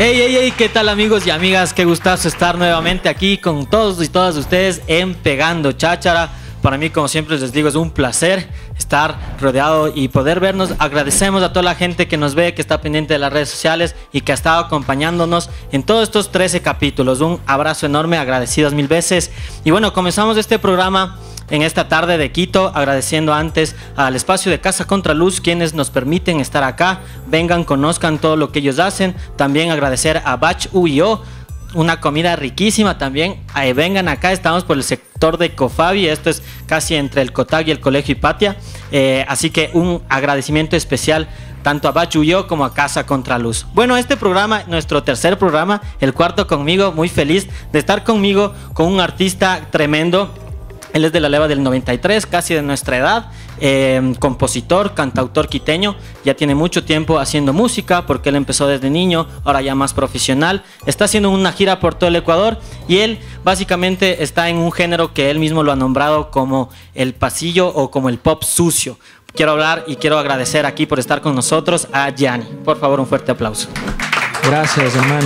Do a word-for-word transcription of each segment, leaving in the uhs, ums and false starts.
Hey, hey, hey, ¿qué tal amigos y amigas? Qué gustazo estar nuevamente aquí con todos y todas ustedes en Pegando Cháchara. Para mí, como siempre les digo, es un placer estar rodeado y poder vernos. Agradecemos a toda la gente que nos ve, que está pendiente de las redes sociales y que ha estado acompañándonos en todos estos trece capítulos. Un abrazo enorme, agradecidos mil veces. Y bueno, comenzamos este programa en esta tarde de Quito, agradeciendo antes al espacio de Casa Contraluz, quienes nos permiten estar acá. Vengan, conozcan todo lo que ellos hacen. También agradecer a Bach U y O, una comida riquísima también. Ahí vengan acá, estamos por el sector de Cofabi, esto es casi entre el Cotag y el Colegio Hipatia. Eh, así que un agradecimiento especial tanto a Bach U y O como a Casa Contraluz. Bueno, este programa, nuestro tercer programa, el cuarto conmigo, muy feliz de estar conmigo con un artista tremendo. Él es de la leva del noventa y tres, casi de nuestra edad, eh, compositor, cantautor quiteño, ya tiene mucho tiempo haciendo música porque él empezó desde niño, ahora ya más profesional, está haciendo una gira por todo el Ecuador y él básicamente está en un género que él mismo lo ha nombrado como el pasillo o como el pop sucio. Quiero hablar y quiero agradecer aquí por estar con nosotros a Yanni. Por favor, un fuerte aplauso. Gracias, hermano.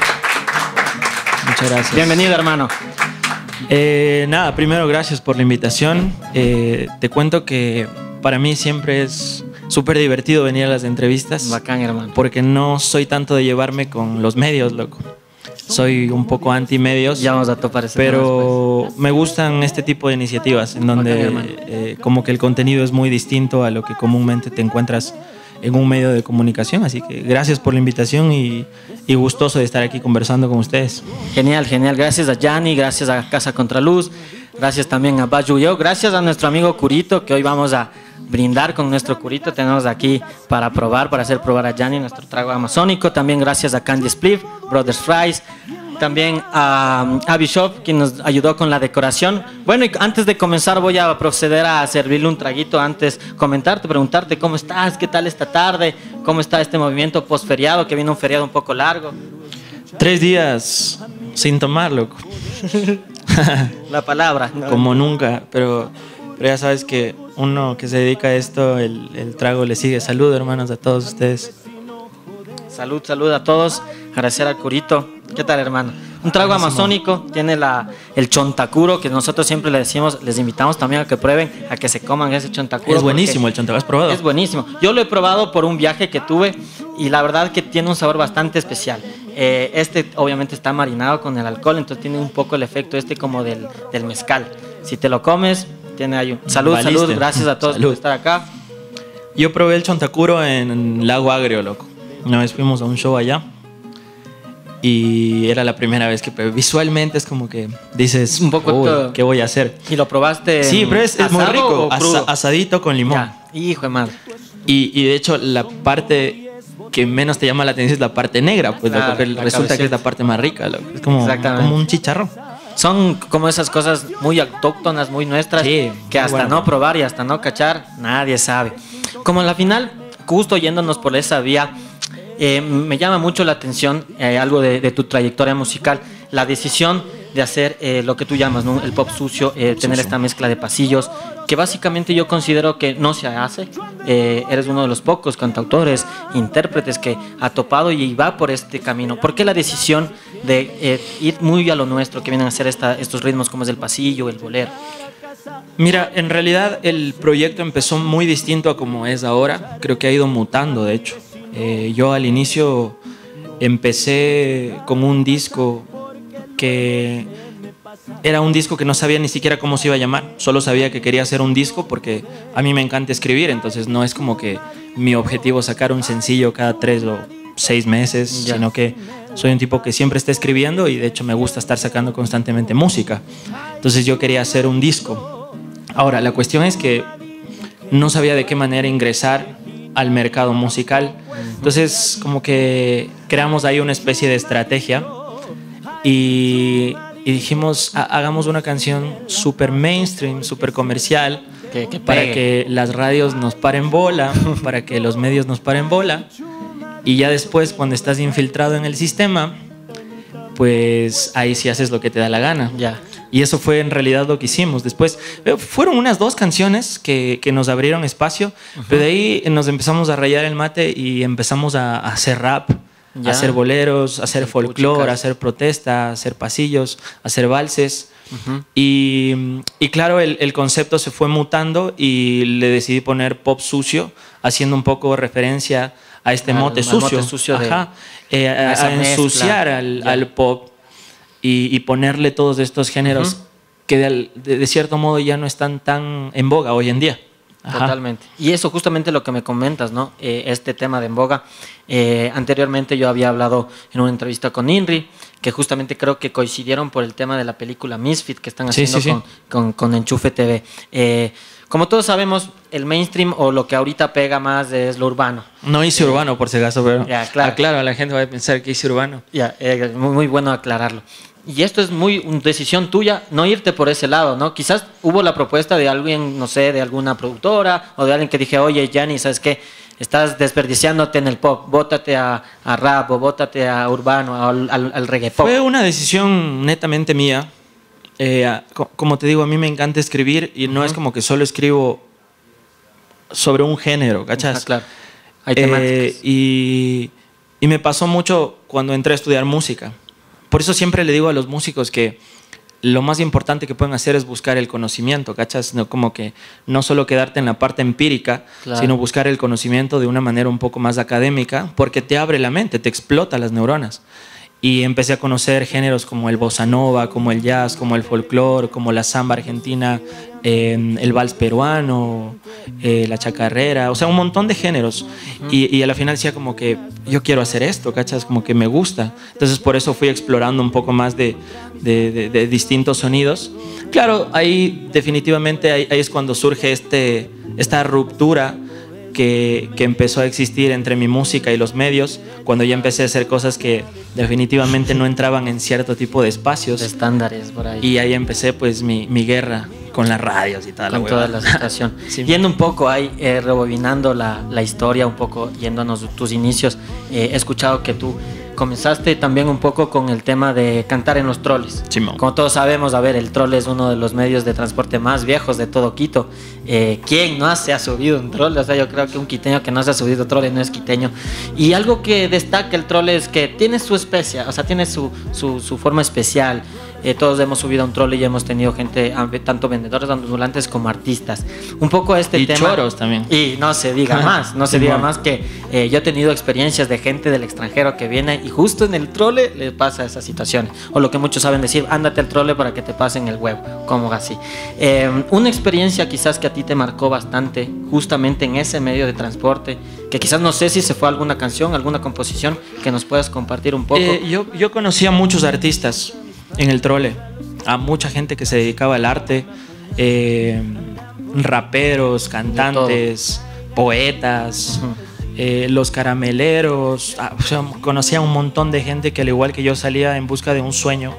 Muchas gracias. Bienvenido, hermano. Eh, nada, primero gracias por la invitación. Eh, te cuento que para mí siempre es súper divertido venir a las entrevistas. Bacán, hermano. Porque no soy tanto de llevarme con los medios, loco. Soy un poco anti-medios. Ya vamos a topar ese Pero me gustan este tipo de iniciativas en donde Bacán, eh, como que el contenido es muy distinto a lo que comúnmente te encuentras en un medio de comunicación. Así que gracias por la invitación y, y gustoso de estar aquí conversando con ustedes. Genial, genial. Gracias a Yanni, gracias a Casa Contraluz, gracias también a Bach U y O, gracias a nuestro amigo Curito, que hoy vamos a brindar con nuestro Curito. Tenemos aquí para probar, para hacer probar a Yanni nuestro trago amazónico. También gracias a Candy Spliff, Brothers Fries. También a, a Bishop, quien nos ayudó con la decoración. Bueno, y antes de comenzar voy a proceder a servirle un traguito. Antes comentarte, preguntarte cómo estás, qué tal esta tarde, cómo está este movimiento post-feriado, que viene un feriado un poco largo. Tres días sin tomar, loco. La palabra. ¿no? Como nunca, pero, pero ya sabes que uno que se dedica a esto, el, el trago le sigue. Salud, hermanos, a todos ustedes. Salud, salud a todos. Agradecer al Curito. ¿Qué tal, hermano? Un trago Buenísimo. amazónico, tiene la, el chontacuro, que nosotros siempre le decimos, les invitamos también a que prueben, a que se coman ese chontacuro. Es buenísimo el chontacuro, ¿has probado? Es buenísimo. Yo lo he probado por un viaje que tuve y la verdad que tiene un sabor bastante especial. Eh, este obviamente está marinado con el alcohol, entonces tiene un poco el efecto este como del, del mezcal. Si te lo comes, tiene ahí un... Salud, Valiste. salud, gracias a todos Salud. por estar acá. Yo probé el chontacuro en Lago Agrio, loco. Una vez fuimos a un show allá y era la primera vez que probé. Visualmente es como que dices, Un poco "Uy, todo". ¿qué voy a hacer? ¿Y lo probaste? Sí, pero es, es muy asado rico. o crudo? Asa- asadito con limón. Ya. Hijo de madre. Y, y de hecho la parte que menos te llama la atención es la parte negra, pues Claro, loco, que la resulta que es cabecita. la parte más rica, loco. Es como, Exactamente. como un chicharrón. Son como esas cosas muy autóctonas, muy nuestras, Sí, que muy hasta bueno. no probar y hasta no cachar, nadie sabe. Como en la final, justo yéndonos por esa vía, eh, me llama mucho la atención eh, algo de, de tu trayectoria musical, la decisión de hacer eh, lo que tú llamas, ¿no? El pop sucio, eh, tener Sucio. esta mezcla de pasillos, que básicamente yo considero que no se hace. Eh, eres uno de los pocos cantautores, intérpretes que ha topado y va por este camino. ¿Por qué la decisión de eh, ir muy a lo nuestro, que vienen a ser esta, estos ritmos como es el pasillo, el bolero? Mira, en realidad el proyecto empezó muy distinto a como es ahora. Creo que ha ido mutando, de hecho. Eh, yo al inicio empecé con un disco que era un disco que no sabía ni siquiera cómo se iba a llamar. Solo sabía que quería hacer un disco porque a mí me encanta escribir. Entonces no es como que mi objetivo sacar un sencillo cada tres o seis meses, Ya. sino que soy un tipo que siempre está escribiendo y de hecho me gusta estar sacando constantemente música. Entonces yo quería hacer un disco. Ahora, la cuestión es que no sabía de qué manera ingresar al mercado musical. Entonces como que creamos ahí una especie de estrategia y, y dijimos, "Ha- hagamos una canción súper mainstream, súper comercial, Que, que para pegue. que las radios nos paren bola, para que los medios nos paren bola. Y ya después, cuando estás infiltrado en el sistema, pues ahí sí haces lo que te da la gana". Ya. Y eso fue en realidad lo que hicimos. Después eh, fueron unas dos canciones que, que nos abrieron espacio, uh-huh. Pero de ahí nos empezamos a rayar el mate y empezamos a, a hacer rap. Ya. hacer boleros, hacer folclore, Puchicas. hacer protesta, hacer pasillos, hacer valses. Ujú. Y, y claro, el, el concepto se fue mutando y le decidí poner pop sucio, haciendo un poco referencia a este Al- mote al sucio, mote sucio de- Ajá. Eh, a, esa a ensuciar mezcla. al, Ya. al pop y, y ponerle todos estos géneros Ujú. que de, de- de cierto modo ya no están tan en boga hoy en día. Ajá. Totalmente. Y eso justamente lo que me comentas, ¿no? Eh, este tema de en boga. Eh, anteriormente yo había hablado en una entrevista con Inri, que justamente creo que coincidieron por el tema de la película Misfit que están Sí, haciendo sí, sí. Con, con, con Enchufe T V. Eh, como todos sabemos, el mainstream o lo que ahorita pega más es lo urbano. No hice urbano, por si acaso, pero Ya, claro. aclaro, la gente va a pensar que hice urbano. Ya, eh, muy, muy bueno aclararlo. Y esto es muy una decisión tuya, no irte por ese lado, ¿no? Quizás hubo la propuesta de alguien, no sé, de alguna productora o de alguien que dije, oye, Gianni, ¿sabes qué? Estás desperdiciándote en el pop, bótate a, a rap o bótate a urbano, al, al, al reggae pop. Fue una decisión netamente mía. Eh, a- co- como te digo, a mí me encanta escribir y no es como que solo escribo sobre un género, ¿cachas? Ah, claro. Hay Eh, temáticas. y, y me pasó mucho cuando entré a estudiar música. Por eso siempre le digo a los músicos que lo más importante que pueden hacer es buscar el conocimiento, ¿cachas? No, como que no solo quedarte en la parte empírica, Claro. sino buscar el conocimiento de una manera un poco más académica, porque te abre la mente, te explota las neuronas. Y empecé a conocer géneros como el bossa nova, como el jazz, como el folclore, como la samba argentina, eh, el vals peruano, eh, la chacarrera, o sea, un montón de géneros. Y, y a la final decía como que yo quiero hacer esto, ¿cachas? Como que me gusta. Entonces por eso fui explorando un poco más de, de, de- de distintos sonidos. Claro, ahí definitivamente ahí, ahí es cuando surge este, esta ruptura que, que empezó a existir entre mi música y los medios, cuando ya empecé a hacer cosas que definitivamente no entraban en cierto tipo de espacios. De estándares por ahí. Y ahí empecé pues mi, mi guerra con las radios y toda la Con toda huevada. la situación. Sí. Yendo un poco ahí, eh, rebobinando la, la historia, un poco yéndonos tus inicios, eh, he escuchado que tú comenzaste también un poco con el tema de cantar en los troles. Simón. Como todos sabemos, a ver, el trole es uno de los medios de transporte más viejos de todo Quito. Eh, ¿Quién no se ha subido un trole? O sea, yo creo que un quiteño que no se ha subido trole no es quiteño. Y algo que destaca el trole es que tiene su especia, o sea, tiene su, su, su forma especial. Eh, todos hemos subido a un trole y hemos tenido gente, amb- tanto vendedores ambulantes como artistas. Un poco este Y tema. choros también. Y no se diga más, no se Simón. diga más que eh, yo he tenido experiencias de gente del extranjero que viene y justo en el trole le pasa esa situación. O lo que muchos saben decir, ándate al trole para que te pasen el huevo, como así. Eh, una experiencia quizás que a ti te marcó bastante, justamente en ese medio de transporte, que quizás no sé si se fue alguna canción, alguna composición que nos puedas compartir un poco. Eh, yo, yo conocí a muchos artistas en el trole, a mucha gente que se dedicaba al arte, eh, raperos, cantantes, poetas, Ujú. eh, los carameleros. Ah, o sea, conocía a un montón de gente que al igual que yo salía en busca de un sueño.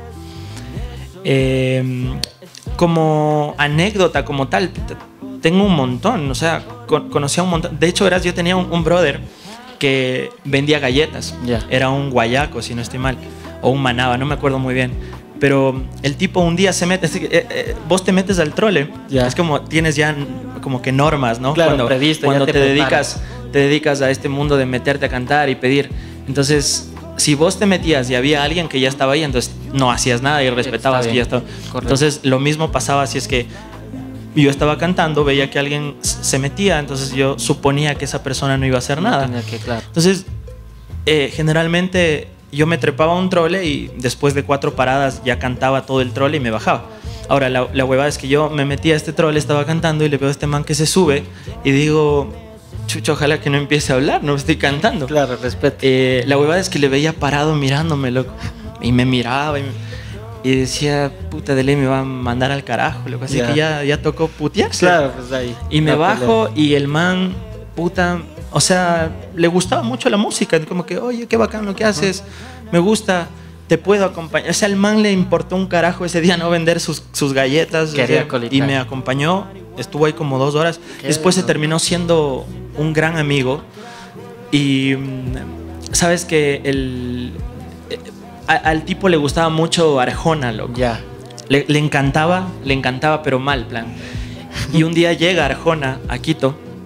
Eh, como anécdota, como tal, t- tengo un montón, o sea, con- conocía un montón. De hecho, verás, yo tenía un, un brother que vendía galletas. Ya. Era un guayaco, si no estoy mal, o un manaba, no me acuerdo muy bien. Pero el tipo un día se mete, eh, eh, vos te metes al trole, Ya. es como tienes ya como que normas, ¿no? Claro, cuando previsto, ya cuando te te, preparas. dedicas, te dedicas a este mundo de meterte a cantar y pedir. Entonces, si vos te metías y había alguien que ya estaba ahí, entonces no hacías nada y respetabas que ya bien. estaba. Correcto. Entonces, lo mismo pasaba si es que yo estaba cantando, veía que alguien s- se metía, entonces yo suponía que esa persona no iba a hacer No nada. tenía que, claro. Entonces, eh, generalmente yo me trepaba a un trole y después de cuatro paradas ya cantaba todo el trole y me bajaba. Ahora, la, la huevada es que yo me metí a este trole, estaba cantando y le veo a este man que se sube y digo, chucho, ojalá que no empiece a hablar, no estoy cantando. Claro, respeto. Eh, la huevada es que le veía parado mirándome, loco. Y me miraba y, me- y decía, puta de ley me va a mandar al carajo, loco. Así Ya. que ya, ya tocó putearse. Claro, pues ahí. Y me la bajo y el man, puta, o sea, le gustaba mucho la música. Como que, oye, qué bacán lo que haces, me gusta, te puedo acompañar. O sea, al man le importó un carajo ese día no vender sus, sus galletas. Quería o sea, colitar. y me acompañó, estuvo ahí como dos horas. Qué Después se lindo. terminó siendo un gran amigo. Y mm, sabes que el, eh, a- al tipo le gustaba mucho Arjona, loco. Ya. Le, le encantaba, le encantaba, pero mal, plan. Y un día llega Arjona a Quito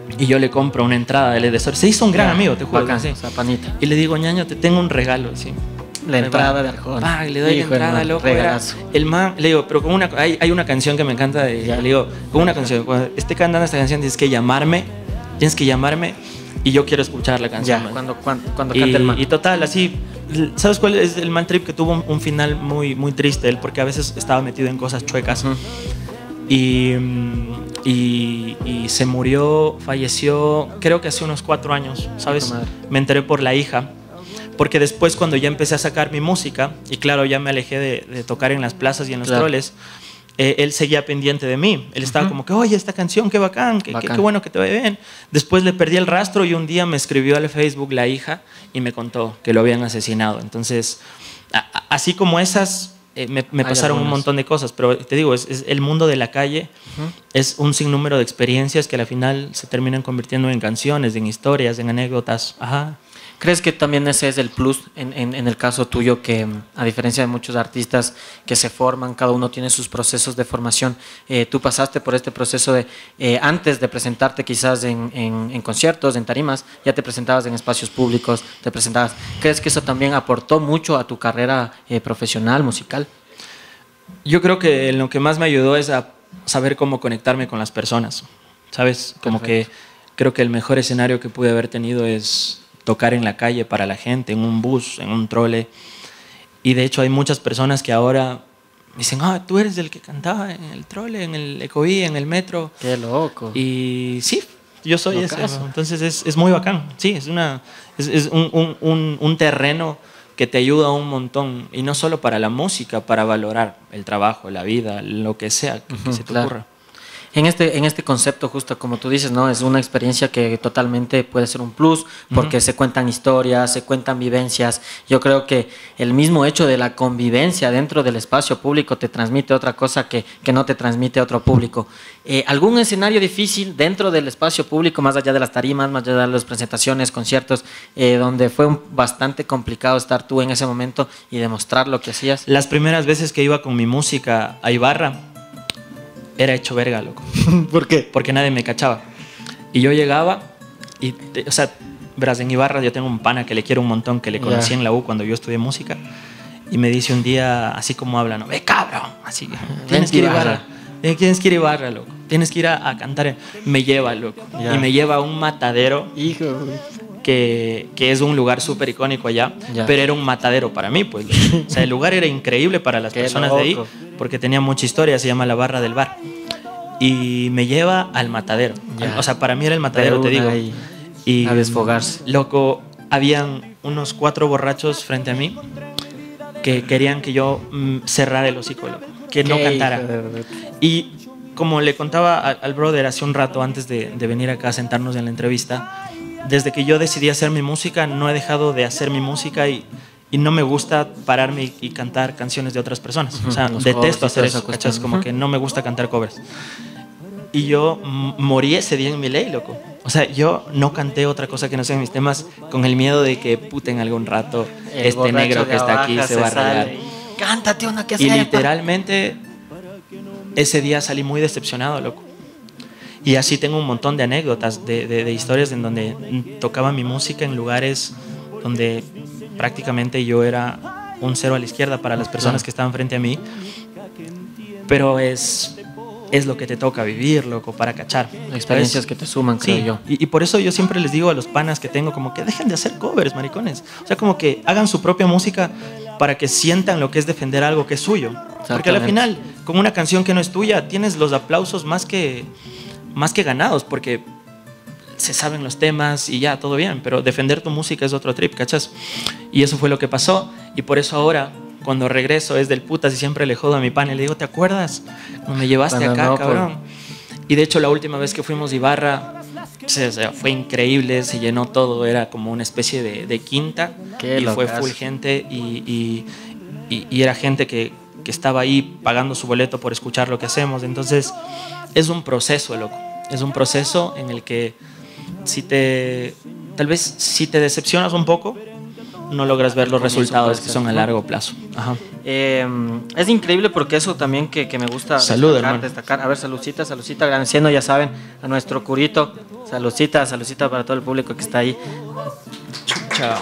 Y yo le compro una entrada del Edesor. Se hizo un gran Ya, amigo, te juro. bacán, Sí. Zapanita. Y le digo, ñaño, te tengo un regalo, sí. La entrada de Arjona. Ah, le doy Hijo la entrada, de man, loco. Era, regalazo. el man, le digo, pero con una, hay, hay una canción que me encanta. De, le digo, con una canción, cuando esté cantando esta canción tienes que llamarme, tienes que llamarme y yo quiero escuchar la canción. Ya, man. cuando, cuando, cuando y, cante el man. y total, así, ¿sabes cuál es el mal trip? Que tuvo un, un final muy, muy triste él, porque a veces estaba metido en cosas chuecas. Uh-huh. Y, y, y se murió, falleció, creo que hace unos cuatro años, ¿sabes? Me enteré por la hija. Porque después, cuando ya empecé a sacar mi música, y claro, ya me alejé de, de tocar en las plazas y en los claro. troles, eh, él seguía pendiente de mí. Él estaba uh-huh. como que, oye, esta canción, qué bacán, qué, bacán. Qué, qué bueno que te vaya bien. Después le perdí el rastro y un día me escribió al Facebook la hija y me contó que lo habían asesinado. Entonces, a, a, así como esas, eh, me, me pasaron algunas. un montón de cosas. Pero te digo, es, es el mundo de la calle, uh-huh. es un sinnúmero de experiencias que al final se terminan convirtiendo en canciones, en historias, en anécdotas. Ajá. ¿Crees que también ese es el plus en, en, en el caso tuyo, que a diferencia de muchos artistas que se forman, cada uno tiene sus procesos de formación, eh, tú pasaste por este proceso de, eh, antes de presentarte quizás en, en, en conciertos, en tarimas, ya te presentabas en espacios públicos, te presentabas? ¿Crees que eso también aportó mucho a tu carrera eh, profesional, musical? Yo creo que lo que más me ayudó es a saber cómo conectarme con las personas, ¿sabes? Como Perfecto. que creo que el mejor escenario que pude haber tenido es tocar en la calle para la gente, en un bus, en un trole. Y de hecho hay muchas personas que ahora dicen, ah, tú eres el que cantaba en el trole, en el Ecoví, en el metro. Qué loco. Y sí, yo soy ese. Entonces es, es muy bacán. Sí, es, una, es, es un, un, un, un terreno que te ayuda un montón. Y no solo para la música, para valorar el trabajo, la vida, lo que sea que, uh-huh, que se te claro. ocurra. En este, en este concepto, justo como tú dices, ¿no? Es una experiencia que totalmente puede ser un plus, porque uh-huh. se cuentan historias, se cuentan vivencias. Yo creo que el mismo hecho de la convivencia dentro del espacio público te transmite otra cosa que, que no te transmite otro público. Eh, ¿Algún escenario difícil dentro del espacio público, más allá de las tarimas, más allá de las presentaciones, conciertos, eh, donde fue un, bastante complicado estar tú en ese momento y demostrar lo que hacías? Las primeras veces que iba con mi música a Ibarra, era hecho verga, loco. ¿Por qué? Porque nadie me cachaba. Y yo llegaba y, o sea, verás, en Ibarra yo tengo un pana que le quiero un montón, que le conocí yeah. en la U cuando yo estudié música, y me dice un día, así como habla, ¿no? ¡Ve, cabrón! Así, tienes que ir a Ibarra. Tienes que ir a Ibarra, loco. Tienes que ir a, a cantar. Me lleva, loco. Yeah. Y me lleva a un matadero. Hijo. Que, que es un lugar súper icónico allá, yeah. pero era un matadero para mí, pues. O sea, el lugar era increíble para las personas loco. de ahí, porque tenía mucha historia, se llama La Barra del Bar. Y me lleva al matadero. Yeah. O sea, para mí era el matadero, te digo. Y, y a desfogarse. Loco, habían unos cuatro borrachos frente a mí que querían que yo mm, cerrara el hocico, loco, que no cantara. Y como le contaba al, al brother hace un rato antes de, de venir acá a sentarnos en la entrevista, desde que yo decidí hacer mi música, no he dejado de hacer mi música y, y no me gusta pararme y, y cantar canciones de otras personas. Uh-huh. O sea, Los detesto hacer eso, ¿cachas? Como uh-huh. que no me gusta cantar covers. Y yo m- morí ese día en mi ley, loco. O sea, yo no canté otra cosa que no sean mis temas con el miedo de que, puta, en algún rato el este negro que está aquí se, se va a arreglar. Cántate una que Y sepa. Literalmente, ese día salí muy decepcionado, loco. Y así tengo un montón de anécdotas, de, de, de historias en donde tocaba mi música en lugares donde prácticamente yo era un cero a la izquierda para las personas que estaban frente a mí. Pero es, es lo que te toca vivir, loco, para cachar. Experiencias que te suman, creo sí, yo. Y, y por eso yo siempre les digo a los panas que tengo, como que dejen de hacer covers, maricones. O sea, como que hagan su propia música para que sientan lo que es defender algo que es suyo. Porque al final, con una canción que no es tuya, tienes los aplausos más que... más que ganados, porque se saben los temas y ya, todo bien, pero defender tu música es otro trip, ¿cachas? Y eso fue lo que pasó, y por eso ahora, cuando regreso, es del putas y siempre le jodo a mi pan y le digo, ¿te acuerdas? Cuando me llevaste bueno, acá, no, cabrón. Por... Y de hecho, la última vez que fuimos a Ibarra, o sea, fue increíble, se llenó todo, era como una especie de, de quinta, Qué y locas. Fue full gente, y, y, y, y era gente que, que estaba ahí pagando su boleto por escuchar lo que hacemos, entonces... Es un proceso, loco. Es un proceso en el que si te, tal vez si te decepcionas un poco, no logras ver los Comienzo resultados puede que ser. son a largo plazo. Ajá. Eh, es increíble porque eso también que, que me gusta Salud, destacar, hermano. destacar. A ver, saludcita, saludcita, agradeciendo, ya saben, a nuestro curito. Saludcita, saludcita para todo el público que está ahí. Chao.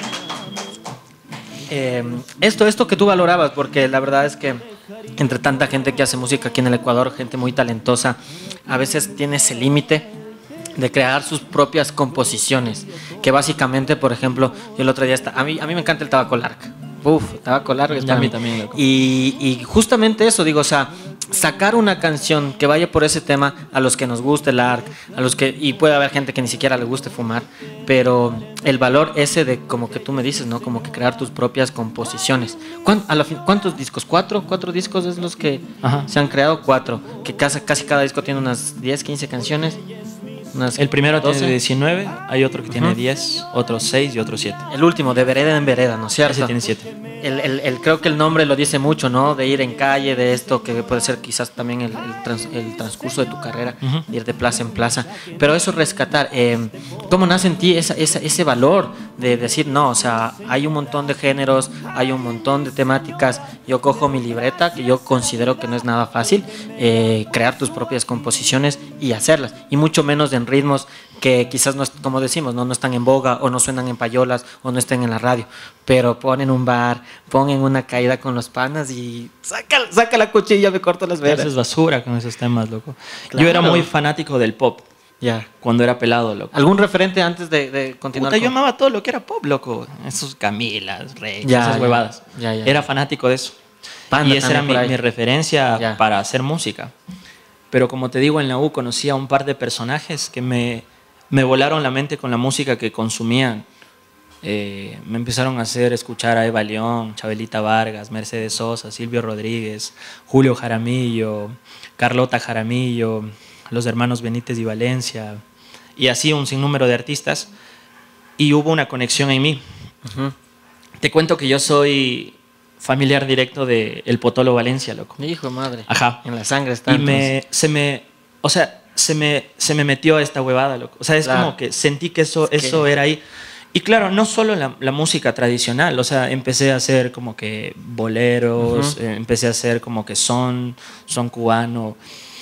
Eh, esto, esto que tú valorabas, porque la verdad es que entre tanta gente que hace música aquí en el Ecuador, gente muy talentosa, a veces tiene ese límite de crear sus propias composiciones, que básicamente, por ejemplo, yo el otro día, está, a, mí, a mí me encanta el tabaco larga. Uf, tabaco larga. Y a mí también, loco. Y, y justamente eso, digo, o sea, sacar una canción que vaya por ese tema a los que nos guste el art, a los que, y puede haber gente que ni siquiera le guste fumar, pero el valor ese de, como que tú me dices, ¿no? Como que crear tus propias composiciones. ¿Cuán- a la fin- ¿Cuántos discos? ¿Cuatro? ¿Cuatro discos es los que Ajá. se han creado? Cuatro. Que casi, casi cada disco tiene unas diez, quince canciones. Unas El primero doce. tiene diecinueve, hay otro que tiene Ujú. diez, otros seis y otros siete. El último, de vereda en vereda, ¿no es cierto? Ese tiene siete. El, el, el- creo que el nombre lo dice mucho, ¿no? De ir en calle, de esto, que puede ser quizás también el, el, trans- el transcurso de tu carrera, Ujú. de ir de plaza en plaza. Pero eso rescatar, eh, ¿cómo nace en ti esa, esa- ese valor de decir, no, o sea, hay un montón de géneros, hay un montón de temáticas, yo cojo mi libreta, que yo considero que no es nada fácil, eh, crear tus propias composiciones y hacerlas, y mucho menos en ritmos que quizás, no, es- como decimos, ¿no? no están en boga o no suenan en payolas o no estén en la radio, pero ponen un bar, ponen una caída con los panas y saca, saca la cuchilla, me corto las Te venas. haces basura con esos temas, loco. Claro. Yo era muy fanático del pop Ya. cuando era pelado, loco. ¿Algún referente antes de, de continuar? Puta, yo con- amaba todo lo que era pop, loco. Esos Camilas, Rey, Ya, esas ya. huevadas. Ya, ya. Era fanático de eso. Panda y esa era también por mi, ahí. mi referencia Ya. para hacer música. Pero como te digo, en la U conocí a un par de personajes que me, me volaron la mente con la música que consumían. Eh, me empezaron a hacer escuchar a Eva León, Chabelita Vargas, Mercedes Sosa, Silvio Rodríguez, Julio Jaramillo, Carlota Jaramillo, los hermanos Benítez y Valencia, y así un sinnúmero de artistas. Y hubo una conexión en mí. Ujú. Te cuento que yo soy familiar directo de El Potolo Valencia, loco. Hijo de madre. Ajá. En la sangre está. Y entonces. me, se me, o sea, se me, se me metió esta huevada, loco. O sea, es Claro. como que sentí que eso, Es que- eso era ahí. Y claro, no solo la, la música tradicional, o sea, empecé a hacer como que boleros, Ujú. eh, empecé a hacer como que son, son cubano,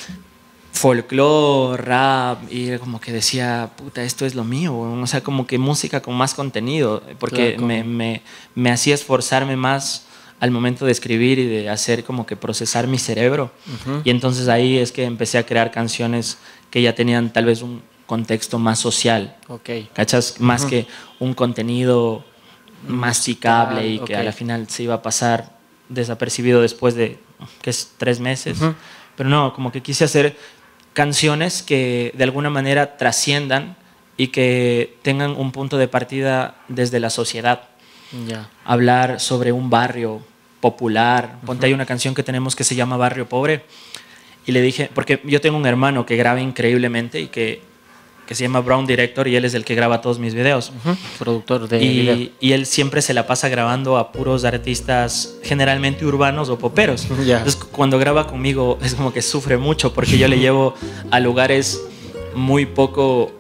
folclore, rap, y era como que decía, puta, esto es lo mío, weón. O sea, como que música con más contenido, porque Claro, me, como- me, me hacía esforzarme más al momento de escribir y de hacer como que procesar mi cerebro. Ujú. Y entonces ahí es que empecé a crear canciones que ya tenían tal vez un contexto más social, Ok. ¿cachas? Más Ujú. que un contenido masticable y que ok. a la final se iba a pasar desapercibido después de, ¿qué es? Tres meses. Ujú. Pero no, como que quise hacer canciones que de alguna manera trasciendan y que tengan un punto de partida desde la sociedad. Ya. Hablar sobre un barrio popular. Ponte, hay una canción que tenemos que se llama Barrio Pobre. Y le dije, porque yo tengo un hermano que graba increíblemente y que, que se llama Brown Director y él es el que graba todos mis videos. Ujú. Productor de video. Y, y él siempre se la pasa grabando a puros artistas generalmente urbanos o poperos. Ya. Entonces cuando graba conmigo es como que sufre mucho porque yo le llevo a lugares muy poco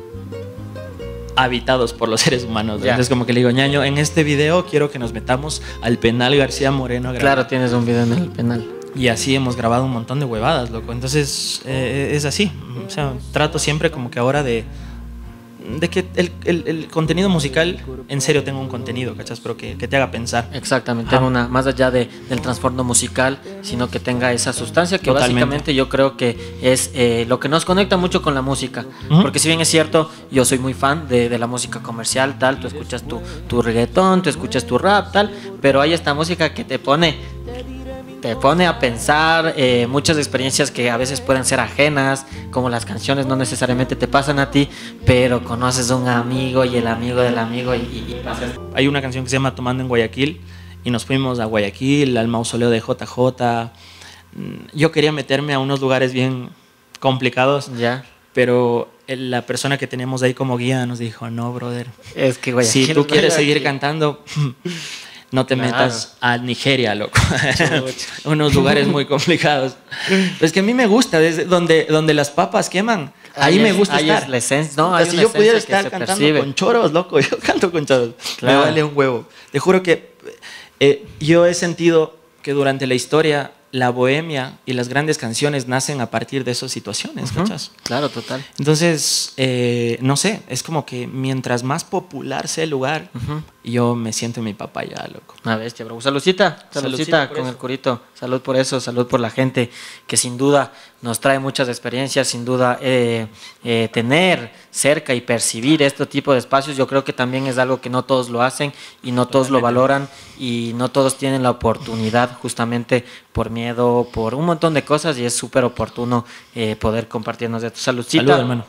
habitados por los seres humanos. Ya. Entonces como que le digo, ñaño, en este video quiero que nos metamos al penal García Moreno a grabar. Claro, tienes un video en el penal. Y así hemos grabado un montón de huevadas, loco. Entonces eh, es así. O sea, trato siempre como que ahora de, de que el, el- el contenido musical, en serio tenga un contenido, ¿cachas? Pero que, que te haga pensar. Exactamente, Ajá. una, más allá de, del trasfondo musical, sino que tenga esa sustancia que Totalmente. básicamente yo creo que es eh, lo que nos conecta mucho con la música. Ujú. Porque si bien es cierto, yo soy muy fan de, de la música comercial, tal, tú escuchas tu, tu reggaetón, tú escuchas tu rap, tal, pero hay esta música que te pone... Te pone a pensar eh, muchas experiencias que a veces pueden ser ajenas, como las canciones no necesariamente te pasan a ti, pero conoces a un amigo y el amigo del amigo y, y, y pasas. Hay una canción que se llama Tomando en Guayaquil y nos fuimos a Guayaquil, al mausoleo de J J. Mm, Yo quería meterme a unos lugares bien complicados, Ya. pero el- la persona que teníamos ahí como guía nos dijo, no, brother, Es que Guayaquil si tú es quieres Guayaquil. seguir cantando, no te Claro. metas a Nigeria, loco. Unos lugares muy complicados. Pero es que a mí me gusta, desde donde, donde las papas queman, Ahí, ahí me gusta ahí estar. Es la esencia. No, hay si yo pudiera estar cantando percibe. con choros, loco, yo canto con choros. Claro. Me vale un huevo. Te juro que eh, yo he sentido que durante la historia la bohemia y las grandes canciones nacen a partir de esas situaciones, uh-huh. ¿cachas? Claro, total. Entonces, eh, no sé, es como que mientras más popular sea el lugar, uh-huh. yo me siento en mi papá ya, loco. Una bestia, bro. Saludcita, saludcita con eso. El curito. Salud por eso, salud por la gente que sin duda nos trae muchas experiencias, sin duda eh, eh, tener cerca y percibir este tipo de espacios, yo creo que también es algo que no todos lo hacen y no todos lo valoran y no todos tienen la oportunidad justamente por miedo, por un montón de cosas y es súper oportuno eh, poder compartirnos de tu saludcita. Salud, hermano.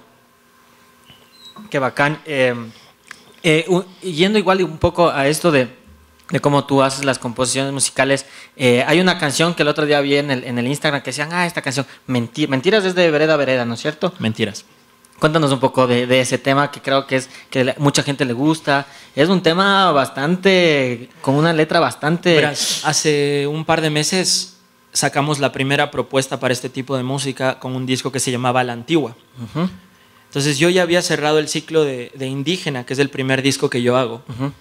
Qué bacán. Eh, eh, uh, yendo igual un poco a esto de, de cómo tú haces las composiciones musicales, eh, hay una canción que el otro día vi en el, en el Instagram que decían, ah, esta canción, Mentir, Mentiras es de Vereda Vereda, ¿no es cierto? Mentiras. Cuéntanos un poco de, de ese tema que creo que es que mucha gente le gusta. Es un tema bastante, con una letra bastante... Verás, hace un par de meses sacamos la primera propuesta para este tipo de música con un disco que se llamaba La Antigua. Uh-huh. Entonces yo ya había cerrado el ciclo de, de Indígena, que es el primer disco que yo hago. Uh-huh.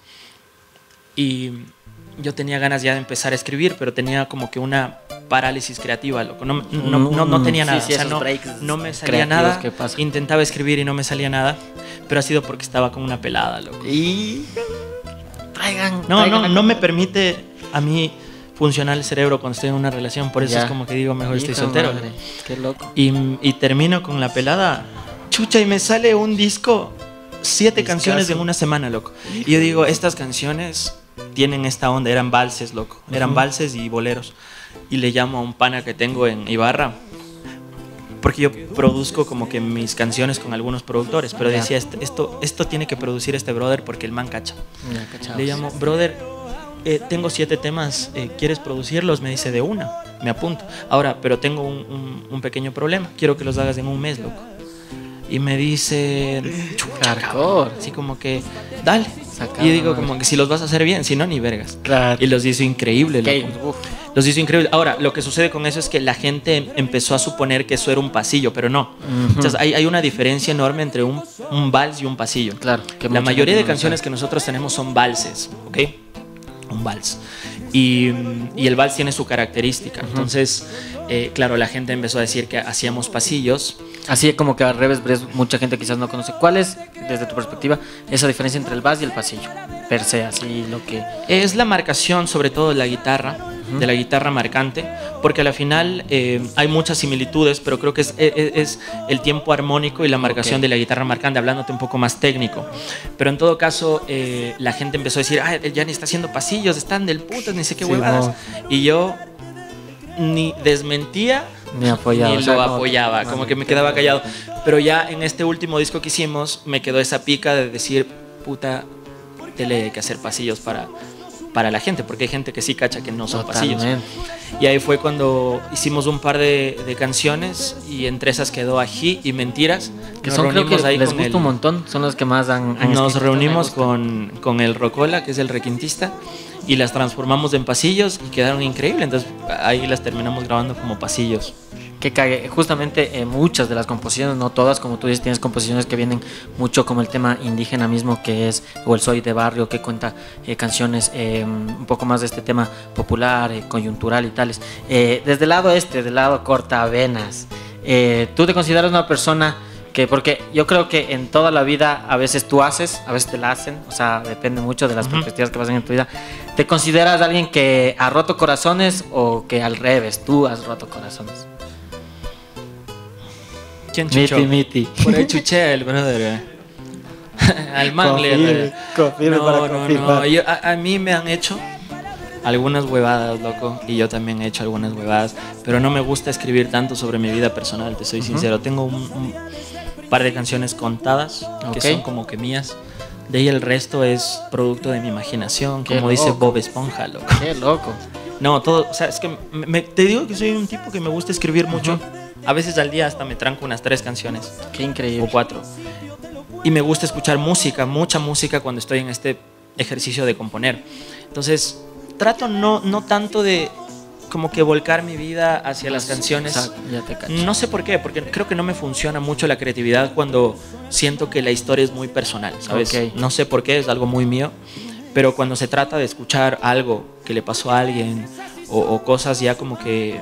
Y yo tenía ganas ya de empezar a escribir, pero tenía como que una parálisis creativa, loco. No, no, no, no tenía nada. Sí, sí, o sea, no, no me salía nada. Intentaba escribir y no me salía nada, pero ha sido porque estaba con una pelada, loco. Y traigan. No, traigan no, no me permite a mí funcionar el cerebro cuando estoy en una relación, por eso ya. Es como que digo, mejor estoy soltero. Madre. Qué loco. Y, y termino con la pelada, chucha, y me sale un disco, siete Discaso. Canciones en una semana, loco. Y yo digo, estas canciones tienen esta onda, eran valses, loco. Eran uh-huh. valses y boleros. Y le llamo a un pana que tengo en Ibarra, porque yo produzco como que mis canciones con algunos productores, pero decía, esto, esto tiene que producir este brother porque el man cacha. Ya, le llamo, brother, eh, tengo siete temas, eh, ¿quieres producirlos? Me dice, de una, me apunto. Ahora, pero tengo un, un, un pequeño problema, quiero que los hagas en un mes, loco. Y me dice, hardcore, así como que, dale. Sacado, y yo digo, como que si los vas a hacer bien, si no, ni vergas. Claro. Y los hizo increíble, loco. Los hizo increíble. Ahora, lo que sucede con eso es que la gente empezó a suponer que eso era un pasillo, pero no. Uh-huh. Entonces, hay, hay una diferencia enorme entre un, un vals y un pasillo. Claro. Que la mayoría de canciones sabe. Que nosotros tenemos son valses, ¿ok? Un vals. Y, y el vals tiene su característica. Uh-huh. Entonces, eh, claro, la gente empezó a decir que hacíamos pasillos. Así como que al revés, mucha gente quizás no conoce. ¿Cuál es, desde tu perspectiva, esa diferencia entre el vals y el pasillo? Per se, así lo que... Es la marcación, sobre todo de la guitarra, uh-huh. de la guitarra marcante, porque al final eh, hay muchas similitudes, pero creo que es, es, es el tiempo armónico y la marcación okay. de la guitarra marcante, hablándote un poco más técnico. Pero en todo caso, eh, la gente empezó a decir, ah, el Yanni está haciendo pasillos, están del puto, ni sé qué sí, huevadas. No. Y yo ni desmentía... Ni apoyaba. Ni lo o sea, apoyaba, no, como que me quedaba callado. Pero ya en este último disco que hicimos, me quedó esa pica de decir, puta, tele hay que hacer pasillos para, para la gente, porque hay gente que sí cacha que no son Totalmente. Pasillos. Y ahí fue cuando hicimos un par de, de canciones y entre esas quedó Ají y Mentiras. Que son, creo que ahí les gusta el, un montón, son los que más han, han Nos reunimos con, con el Rocola, que es el requintista, y las transformamos en pasillos y quedaron increíbles. Entonces ahí las terminamos grabando como pasillos. Que cague. Justamente eh, muchas de las composiciones, no todas, como tú dices, tienes composiciones que vienen mucho como el tema indígena mismo, que es, o el Soy de Barrio, que cuenta eh, canciones eh, un poco más de este tema popular, eh, coyuntural y tales. Eh, desde el lado este, del lado cortavenas, eh, ¿tú te consideras una persona que, porque yo creo que en toda la vida a veces tú haces, a veces te la hacen, o sea, depende mucho de las uh-huh. perspectivas que pasan en tu vida, ¿te consideras alguien que ha roto corazones o que al revés, tú has roto corazones? ¿Quién chuchó? Miti, miti. Por ahí chuché el brother. Al mangle. Confirme no, para no, confirmar. no. Yo, a, a mí me han hecho algunas huevadas, loco. Y yo también he hecho algunas huevadas. Pero no me gusta escribir tanto sobre mi vida personal, te soy uh-huh. sincero. Tengo un, un par de canciones contadas que okay. son como que mías. De ahí el resto es producto de mi imaginación, Qué como loco. Dice Bob Esponja, loco. Qué loco. No, todo, o sea, es que me, te digo que soy un tipo que me gusta escribir mucho. Uh-huh. A veces al día hasta me tranco unas tres canciones. Qué increíble. O cuatro. Y me gusta escuchar música, mucha música cuando estoy en este ejercicio de componer. Entonces, trato no, no tanto de como que volcar mi vida hacia las canciones. Exacto, ya te cacho. No sé por qué, porque creo que no me funciona mucho la creatividad cuando siento que la historia es muy personal, ¿sabes? Okay. No sé por qué, es algo muy mío, pero cuando se trata de escuchar algo que le pasó a alguien o, o cosas ya como que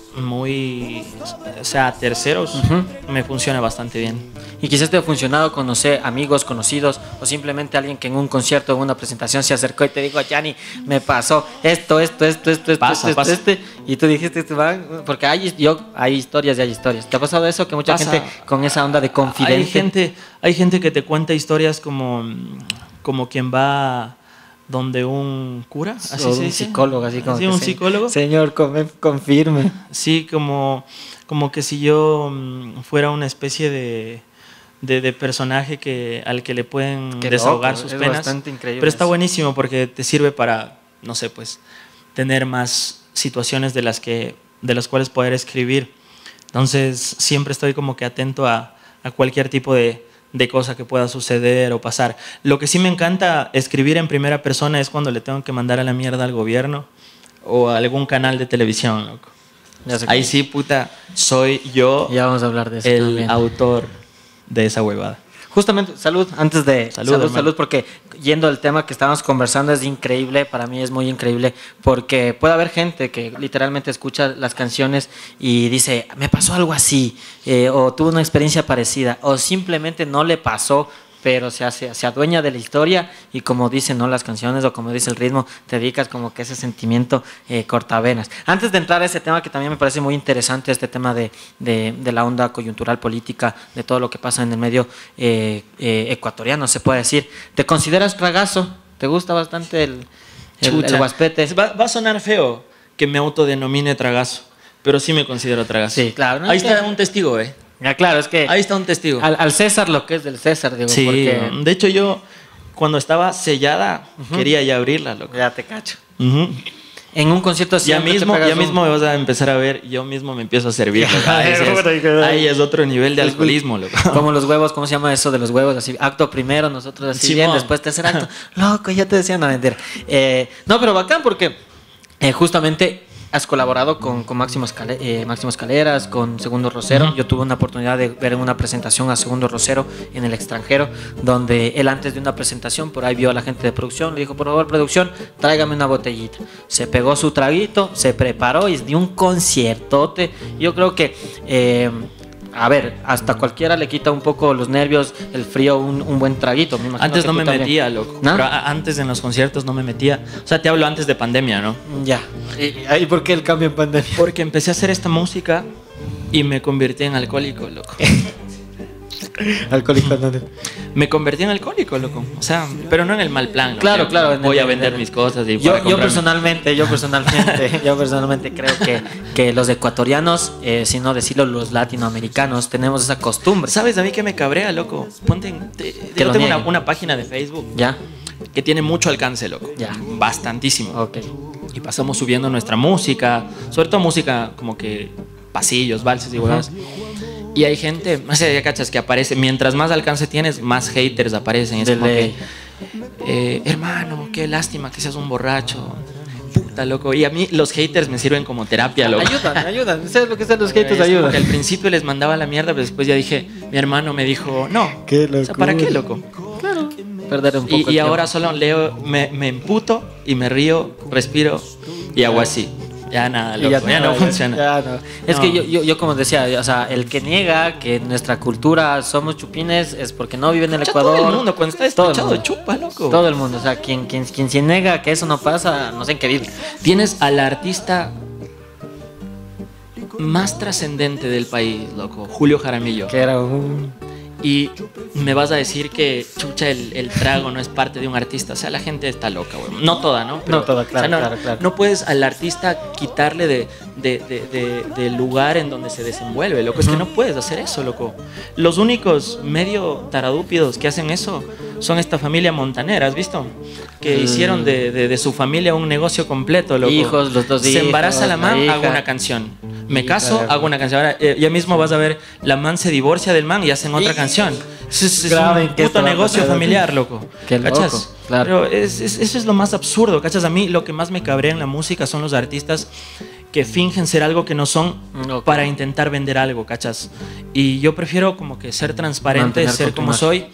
muy, o sea, terceros, uh-huh. me funciona bastante bien. Y quizás te ha funcionado con, no sé, amigos, conocidos o simplemente alguien que en un concierto o en una presentación se acercó y te dijo, Gianni, me pasó esto, esto, esto, esto, esto, pasa, esto, pasa. este, y tú dijiste, este man, porque hay, yo, hay historias y hay historias. ¿Te ha pasado eso? Que mucha pasa. gente con esa onda de confidente. Hay gente, hay gente que te cuenta historias como, como quien va donde un cura, así o se un dice. psicólogo, así como ¿Así, que un se, psicólogo? Señor, confirme. Sí, como, como que si yo um, fuera una especie de, de, de personaje que, al que le pueden Qué desahogar loco, sus es penas. bastante increíble. Pero está eso. buenísimo porque te sirve para, no sé, pues, tener más situaciones de las, que, de las cuales poder escribir. Entonces, siempre estoy como que atento a, a cualquier tipo de... de cosa que pueda suceder o pasar. Lo que sí me encanta escribir en primera persona es cuando le tengo que mandar a la mierda al gobierno o a algún canal de televisión, loco. Ahí sí, puta, soy yo ya vamos a hablar de eso el también. autor de esa huevada. Justamente, salud, antes de... Salud, salud, hermano. salud, porque yendo al tema que estábamos conversando es increíble, para mí es muy increíble, porque puede haber gente que literalmente escucha las canciones y dice, me pasó algo así, eh, o tuvo una experiencia parecida, o simplemente no le pasó, pero se, hace, se adueña de la historia y como dicen, ¿no?, las canciones o como dice el ritmo, te dedicas como que ese sentimiento eh, cortavenas. Antes de entrar a ese tema que también me parece muy interesante, este tema de, de, de la onda coyuntural política, de todo lo que pasa en el medio eh, eh, ecuatoriano, se puede decir. ¿Te consideras ragazo? ¿Te gusta bastante el, el, el guaspete? Va, va a sonar feo que me autodenomine tragazo, pero sí me considero tragazo. Sí, claro. ¿no? Ahí está un testigo, ¿eh? Ya, claro, es que... Ahí está un testigo. Al, al César lo que es del César, digo, sí, porque... de hecho yo, cuando estaba sellada, uh-huh. quería ya abrirla, loco. Ya te cacho. Uh-huh. En un concierto ya mismo, ya un... mismo me vas a empezar a ver, yo mismo me empiezo a servir. Ahí es, ahí es otro nivel de alcoholismo, loco. Como los huevos, ¿cómo se llama eso de los huevos? Así, acto primero, nosotros así Simón. Bien, después tercer acto. Loco, ya te decían a vender. Eh, no, pero bacán porque eh, justamente... Has colaborado con, con Máximo, Escale, eh, Máximo Escaleras, con Segundo Rosero. Uh-huh. Yo tuve una oportunidad de ver una presentación a Segundo Rosero en el extranjero, donde él antes de una presentación, por ahí vio a la gente de producción, le dijo, por favor, producción, tráigame una botellita. Se pegó su traguito, se preparó y dio un conciertote. Yo creo que... Eh, a ver, hasta cualquiera le quita un poco los nervios, el frío, un, un buen traguito. Me antes no me también. metía, loco. ¿No? Pero antes en los conciertos no me metía. O sea, te hablo antes de pandemia, ¿no? Ya. ¿Y, ¿Y por qué el cambio en pandemia? Porque empecé a hacer esta música y me convertí en alcohólico, loco. ¿Alcohólico dónde? Me convertí en alcohólico, loco. O sea, pero no en el mal plan. ¿no? Claro, claro. Voy a vender mis cosas y yo, yo personalmente, yo personalmente, yo personalmente creo que, que los ecuatorianos, eh, si no decirlo, los latinoamericanos, tenemos esa costumbre. ¿Sabes a mí que me cabrea, loco? Ponte, te, te, yo tengo una, una página de Facebook. Ya. Que tiene mucho alcance, loco. Ya. Bastantísimo. Ok. Y pasamos subiendo nuestra música, sobre todo música como que pasillos, valses y huevas. Uh-huh. Y hay gente, no sé, ya cachas, que aparece, mientras más alcance tienes, más haters aparecen. Es como que, eh, hermano, qué lástima que seas un borracho. Puta, loco. Y a mí los haters me sirven como terapia, loco. Ayudan, ayudan. ¿Sabes lo que son los haters? Es ayudan. Al principio les mandaba la mierda, pero después ya dije, mi hermano me dijo, no. Qué locura. O sea, ¿para qué, loco? Claro. Perder un poco Y, y ahora solo leo, me, me emputo y me río, respiro y hago así. Ya nada, loco, ya, ya no, no funciona. Ya no. Es no. que yo, yo, yo como decía, o sea, el que niega que en nuestra cultura somos chupines es porque no vive en el ya Ecuador. Todo el mundo, cuando está despechado, chupa, loco. Todo el mundo, o sea, quien, quien, quien se niega que eso no pasa, no sé en qué vive. Tienes al artista más trascendente del país, loco, Julio Jaramillo. Que era un... Y me vas a decir que, chucha, el, el trago no es parte de un artista. O sea, la gente está loca, güey. No toda, ¿no? Pero, no toda, claro, o sea, no, claro, claro. No puedes al artista quitarle de, de, de, de, de lugar en donde se desenvuelve, loco. Es que no puedes hacer eso, loco. Los únicos medio taradúpidos que hacen eso son esta familia Montaner, ¿has visto? Que mm. hicieron de, de, de su familia un negocio completo, loco. Hijos, los dos se hijos. Se embaraza la man, hago una canción. Me sí, caso, claro. hago una canción. Ahora, eh, ya mismo vas a ver, la man se divorcia del man y hacen otra y... canción. Es, es, es un puto negocio familiar, loco. Qué loco, ¿cachas? Claro. Pero es, es, eso es lo más absurdo, ¿cachas? A mí lo que más me cabrea en la música son los artistas que fingen ser algo que no son Okay. para intentar vender algo, ¿cachas? Y yo prefiero como que ser transparente, Mantener ser con tu como imagen. soy,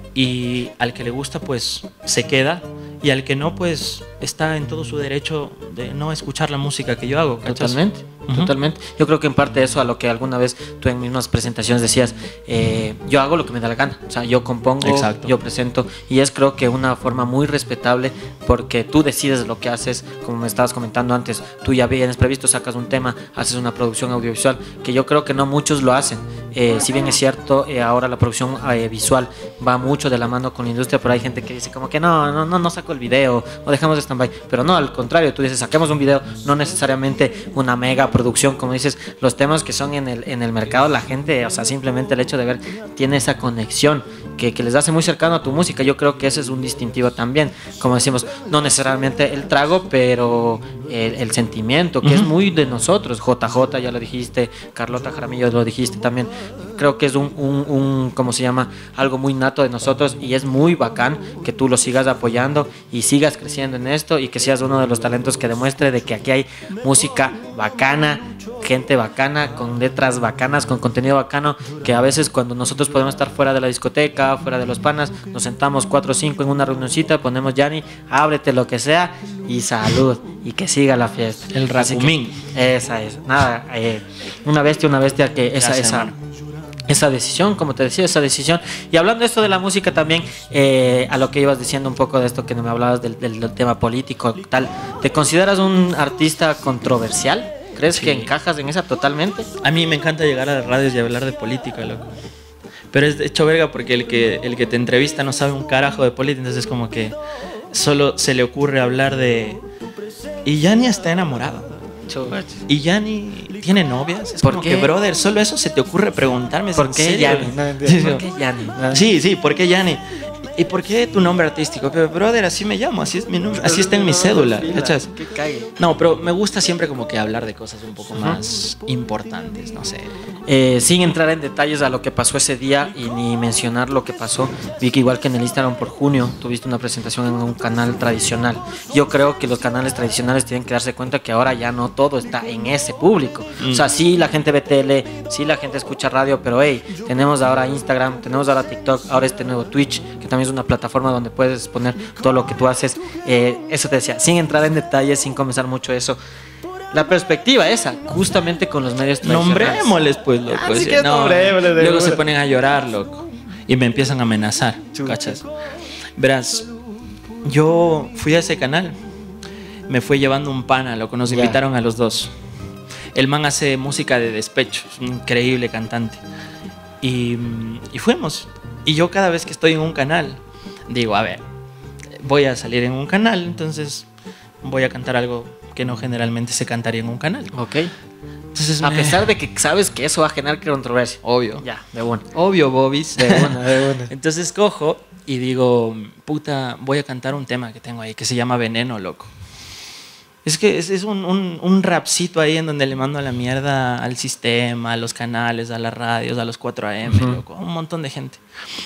y al que le gusta pues se queda, y al que no pues está en todo su derecho de no escuchar la música que yo hago, ¿cachas? Totalmente, Ujú. totalmente. Yo creo que en parte eso a lo que alguna vez tú en mismas presentaciones decías, eh, yo hago lo que me da la gana, o sea, yo compongo, Exacto. yo presento, y es creo que una forma muy respetable porque tú decides lo que haces, como me estabas comentando antes, tú ya vienes previsto, sacas un tema, haces una producción audiovisual, que yo creo que no muchos lo hacen. Eh, si bien es cierto, eh, ahora la producción eh, visual va mucho de la mano con la industria, pero hay gente que dice como que no, no, no, no saco el video o dejamos de stand-by, pero no, al contrario, tú dices, saquemos un video, no necesariamente una mega producción, como dices, los temas que son en el, en el mercado, la gente, o sea, simplemente el hecho de ver, tiene esa conexión que, que les hace muy cercano a tu música. Yo creo que ese es un distintivo también, como decimos, no necesariamente el trago, pero el, el sentimiento, que uh-huh. es muy de nosotros. J J, ya lo dijiste, Carlota Jaramillo lo dijiste también, creo que es un, un, un, ¿cómo se llama? Algo muy nato de nosotros, y es muy bacán que tú lo sigas apoyando y sigas creciendo en esto, y que seas uno de los talentos que demuestre de que aquí hay música bacana, gente bacana, con letras bacanas, con contenido bacano, que a veces cuando nosotros podemos estar fuera de la discoteca, fuera de los panas, nos sentamos cuatro o cinco en una reunioncita, ponemos Yanni, ábrete lo que sea y salud, y que siga la fiesta. El racumín. Esa es, nada, eh, una bestia, una bestia que esa, Gracias, esa, hermano. esa decisión, como te decía, esa decisión. Y hablando de esto de la música también, eh, a lo que ibas diciendo un poco de esto que me hablabas del, del, del tema político, tal, ¿te consideras un artista controversial? ¿Crees Sí. que encajas en esa totalmente? A mí me encanta llegar a las radios y hablar de política, loco. Pero es de hecho verga porque el que, el que te entrevista no sabe un carajo de política, entonces es como que solo se le ocurre hablar de... Y Yanni está enamorado. Y Yanni tiene novias. Es ¿Por como qué? que, brother, solo eso se te ocurre preguntarme. ¿Por qué Yanni? ¿Por qué Yanni? Sí, sí, ¿por qué Yanni? ¿Y por qué tu nombre artístico? Pero, brother, así me llamo, así es mi nombre, así está en mi cédula, ¿cachas? Qué cague. No, pero me gusta siempre como que hablar de cosas un poco más importantes, no sé. Eh, sin entrar en detalles a lo que pasó ese día y ni mencionar lo que pasó, vi que igual que en el Instagram por junio tuviste una presentación en un canal tradicional. Yo creo que los canales tradicionales tienen que darse cuenta que ahora ya no todo está en ese público. Mm. O sea, sí la gente ve tele, sí la gente escucha radio, pero hey, tenemos ahora Instagram, tenemos ahora TikTok, ahora este nuevo Twitch, que también es una plataforma donde puedes poner todo lo que tú haces. Eh, eso te decía, sin entrar en detalles, sin comenzar mucho eso. La perspectiva esa, justamente con los medios tradicionales. Nombrémosles, pues, loco. Ah, sí sí, que no, nombrémosles, de luego verdad. se ponen a llorar, loco. Y me empiezan a amenazar, ¿cachas? Verás, yo fui a ese canal, me fue llevando un pana, loco. Nos Ya. invitaron a los dos. El man hace música de despecho, es un increíble cantante. Y, y fuimos. Y yo cada vez que estoy en un canal, digo, a ver, voy a salir en un canal, entonces voy a cantar algo que no generalmente se cantaría en un canal. Ok. Entonces, A me- pesar de que sabes que eso va a generar controversia. Obvio. Ya, de bueno. Obvio, Bobis. De una, de una. Entonces cojo y digo, puta, voy a cantar un tema que tengo ahí que se llama Veneno, loco. Es que es, es un, un, un rapcito ahí en donde le mando a la mierda al sistema, a los canales, a las radios, a los cuatro A M, Ujú. loco, a un montón de gente.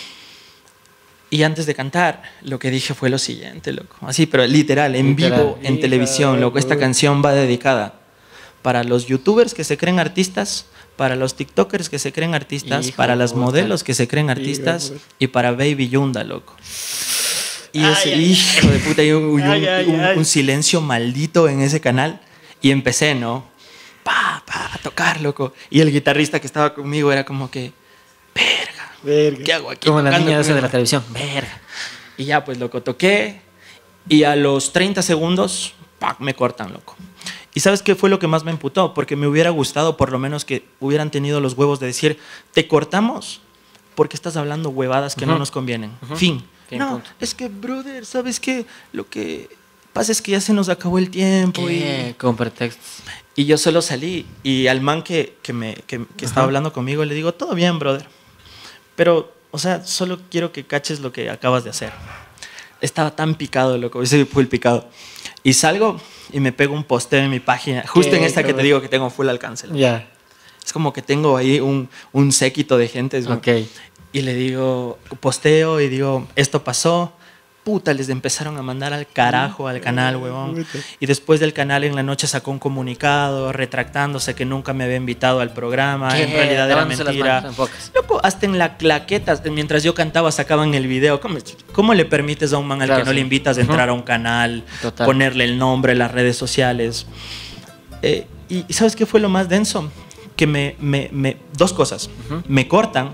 Y antes de cantar, lo que dije fue lo siguiente, loco. Así, pero literal, en Literal. vivo, en Hija televisión, de loco. Esta puta. canción va dedicada para los youtubers que se creen artistas, para los tiktokers que se creen artistas, Hijo para de las puta. modelos que se creen Hijo de artistas puta. y para Baby Yunda, loco. Y Ay, ese ay, hijo de puta, y un, y un- Ay, ay, un- ay. un silencio maldito en ese canal. Y empecé, ¿no? Pa, pa, a tocar, loco. Y el guitarrista que estaba conmigo era como que, verga, Verga. ¿qué hago aquí? Como la tocando niña con esa de el- la televisión. Verga. Y ya, pues, loco, toqué. Y a los treinta segundos, ¡pac!, me cortan, loco. ¿Y sabes qué fue lo que más me emputó? Porque me hubiera gustado por lo menos que hubieran tenido los huevos de decir, te cortamos porque estás hablando huevadas que Ujú. no nos convienen. Ujú. Fin. Fin, No, punto. es que, brother, ¿sabes qué? Lo que pasa es que ya se nos acabó el tiempo. Y, ¿Qué? Con pretextos. y yo solo salí. Y al man que, que, me, que, que estaba Ajá. hablando conmigo le digo, todo bien, brother. Pero, o sea, solo quiero que caches lo que acabas de hacer. Estaba tan picado, loco. Ese fue el picado. Y salgo y me pego un posteo en mi página. Justo ¿Qué? en esta que te Cabrón. digo que tengo full alcance. loco. Ya. Es como que tengo ahí un, un séquito de gente. Ok. Y le digo, posteo y digo, esto pasó. puta, les empezaron a mandar al carajo al canal, huevón. Y después del canal en la noche sacó un comunicado retractándose que nunca me había invitado al programa. ¿Qué? En realidad era mentira. Loco, hasta en la claqueta, mientras yo cantaba, sacaban el video. ¿Cómo, cómo le permites a un man al Claro, que no sí. le invitas a entrar a un canal, Total. ponerle el nombre, las redes sociales? Eh, y y ¿sabes qué fue lo más denso? Que me, me, me dos cosas. Uh-huh. Me cortan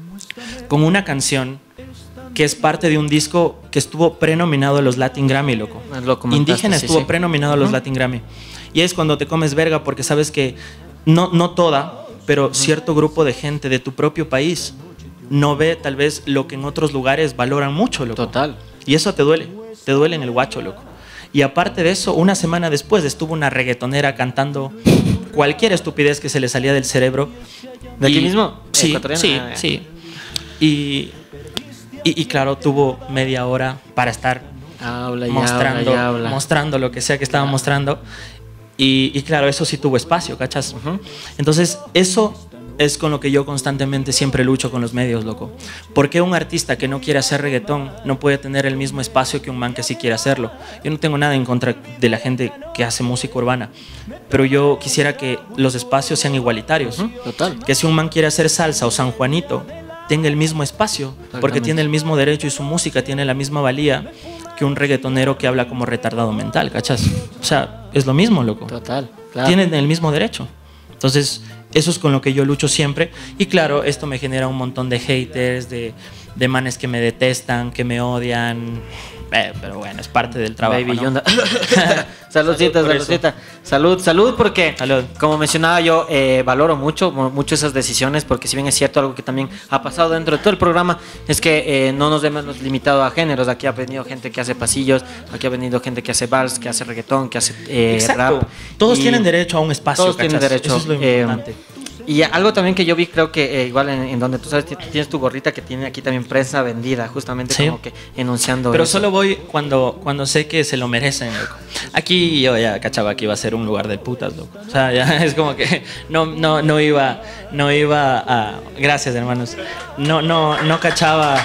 con una canción que es parte de un disco que estuvo prenominado a los Latin Grammy, loco. Lo comentaste, Indígena sí, estuvo sí. prenominado a los Uh-huh. Latin Grammy. Y es cuando te comes verga porque sabes que no, no toda, pero uh-huh. cierto grupo de gente de tu propio país no ve tal vez lo que en otros lugares valoran mucho, loco. Total. Y eso te duele, te duele en el guacho, loco. Y aparte de eso, una semana después estuvo una reggaetonera cantando cualquier estupidez que se le salía del cerebro. ¿De aquí Y- mismo? Sí, ¿Ecuatoriana? sí, Ah, ya. sí. Y, y, y claro, tuvo media hora para estar Habla y mostrando, habla y habla. mostrando lo que sea que estaba mostrando. Y, y claro, eso sí tuvo espacio, ¿cachas? Ujú. Entonces, eso es con lo que yo constantemente siempre lucho con los medios, loco. ¿Por qué un artista que no quiere hacer reggaetón no puede tener el mismo espacio que un man que sí quiere hacerlo? Yo no tengo nada en contra de la gente que hace música urbana, pero yo quisiera que los espacios sean igualitarios. Ujú, total. Que si un man quiere hacer salsa o San Juanito, tenga el mismo espacio, porque tiene el mismo derecho y su música tiene la misma valía que un reggaetonero que habla como retardado mental, ¿cachas? O sea, es lo mismo, loco. Total, claro. Tienen el mismo derecho. Entonces, eso es con lo que yo lucho siempre. Y claro, esto me genera un montón de haters, de, de manes que me detestan, que me odian. Eh, pero bueno, es parte del trabajo, Baby ¿no? Yonda. Saludcita, Salud por eso. saludcita. Salud, salud, porque Salud. como mencionaba yo, eh, valoro mucho, mu- mucho esas decisiones, porque si bien es cierto, algo que también ha pasado dentro de todo el programa, es que eh, no nos hemos limitado a géneros. Aquí ha venido gente que hace pasillos, aquí ha venido gente que hace vals, que hace reggaetón, que hace eh, Exacto. rap. Todos Y tienen derecho a un espacio, Todos tienen ¿cachas? derecho. Eso es lo eh, importante. Y algo también que yo vi, creo que eh, igual en, en donde tú sabes, ti- tienes tu gorrita que tiene aquí también prensa vendida, justamente Sí. como que enunciando Pero eso. solo voy cuando, cuando sé que se lo merecen, loco. Aquí yo ya cachaba que iba a ser un lugar de putas, loco. O sea, ya es como que no, no, no iba, no iba a... Gracias, hermanos. No, no, no cachaba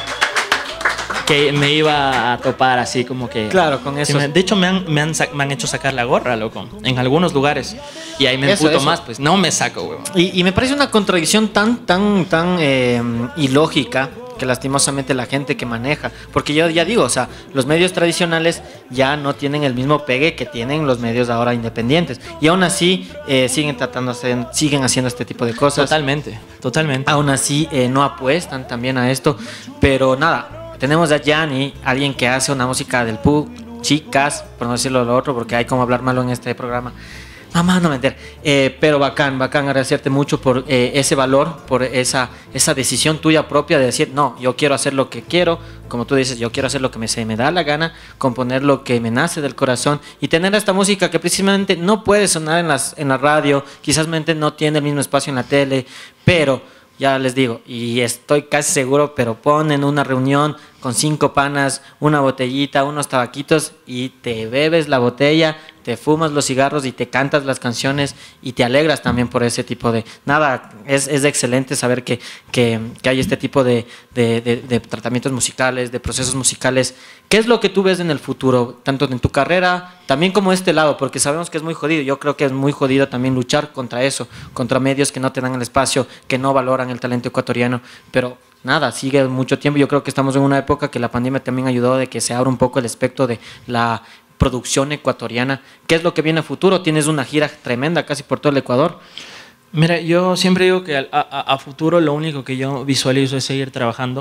que me iba a topar así como que... Claro, con Sí, eso. me- de hecho, me han, me, han, sa- me han hecho sacar la gorra, loco. En algunos lugares. Y ahí me Eso, emputo eso. más, pues. No me saco, huevón. Y, y me parece una contradicción tan, tan, tan eh, ilógica que lastimosamente la gente que maneja, porque yo ya digo, o sea, los medios tradicionales ya no tienen el mismo pegue que tienen los medios ahora independientes, y aún así eh, siguen tratando, hacer- siguen haciendo este tipo de cosas. Totalmente, totalmente. Aún así eh, no apuestan también a esto, pero nada, tenemos a Gianni, alguien que hace una música del P U, chicas, por no decirlo lo otro, porque hay como hablar malo en este programa. Mamá, no me enter. Eh, pero bacán, bacán agradecerte mucho por eh, ese valor, por esa, esa decisión tuya propia de decir, no, yo quiero hacer lo que quiero, como tú dices, yo quiero hacer lo que me, se me da la gana, componer lo que me nace del corazón y tener esta música que precisamente no puede sonar en, las, en la radio, quizás mente no tiene el mismo espacio en la tele, pero ya les digo, y estoy casi seguro, pero ponen una reunión con cinco panas, una botellita, unos tabaquitos y te bebes la botella, te fumas los cigarros y te cantas las canciones y te alegras también por ese tipo de... Nada, es, es excelente saber que, que, que hay este tipo de, de, de, de tratamientos musicales, de procesos musicales. ¿Qué es lo que tú ves en el futuro, tanto en tu carrera, también como este lado? Porque sabemos que es muy jodido, yo creo que es muy jodido también luchar contra eso, contra medios que no te dan el espacio, que no valoran el talento ecuatoriano, pero... Nada, sigue mucho tiempo. Yo creo que estamos en una época que la pandemia también ayudó de que se abra un poco el espectro de la producción ecuatoriana. ¿Qué es lo que viene a futuro? Tienes una gira tremenda casi por todo el Ecuador. Mira, yo siempre digo que a, a, a futuro lo único que yo visualizo es seguir trabajando,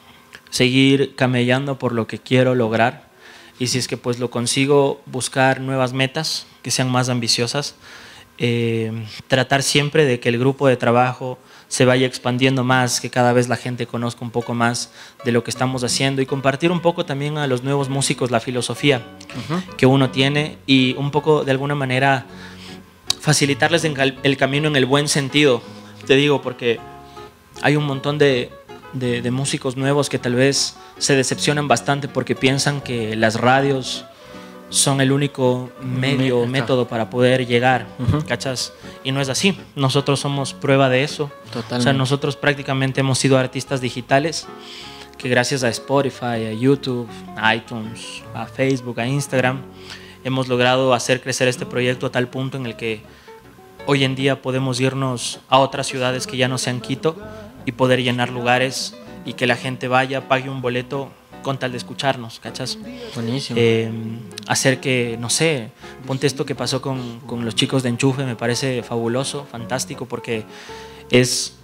seguir camellando por lo que quiero lograr, y si es que pues lo consigo, buscar nuevas metas que sean más ambiciosas, eh, tratar siempre de que el grupo de trabajo se vaya expandiendo más, que cada vez la gente conozca un poco más de lo que estamos haciendo y compartir un poco también a los nuevos músicos la filosofía Uh-huh. que uno tiene y un poco de alguna manera facilitarles el camino en el buen sentido, te digo, porque hay un montón de, de, de músicos nuevos que tal vez se decepcionan bastante porque piensan que las radios son el único medio, Me- método para poder llegar, Ujú. ¿cachas? Y no es así, nosotros somos prueba de eso. Totalmente. O sea, nosotros prácticamente hemos sido artistas digitales que gracias a Spotify, a YouTube, a iTunes, a Facebook, a Instagram, hemos logrado hacer crecer este proyecto a tal punto en el que hoy en día podemos irnos a otras ciudades que ya no sean Quito y poder llenar lugares y que la gente vaya, pague un boleto con tal de escucharnos, ¿cachas? Buenísimo. Eh, hacer que, no sé, ponte esto que pasó con, con los chicos de Enchufe, me parece fabuloso, fantástico, porque es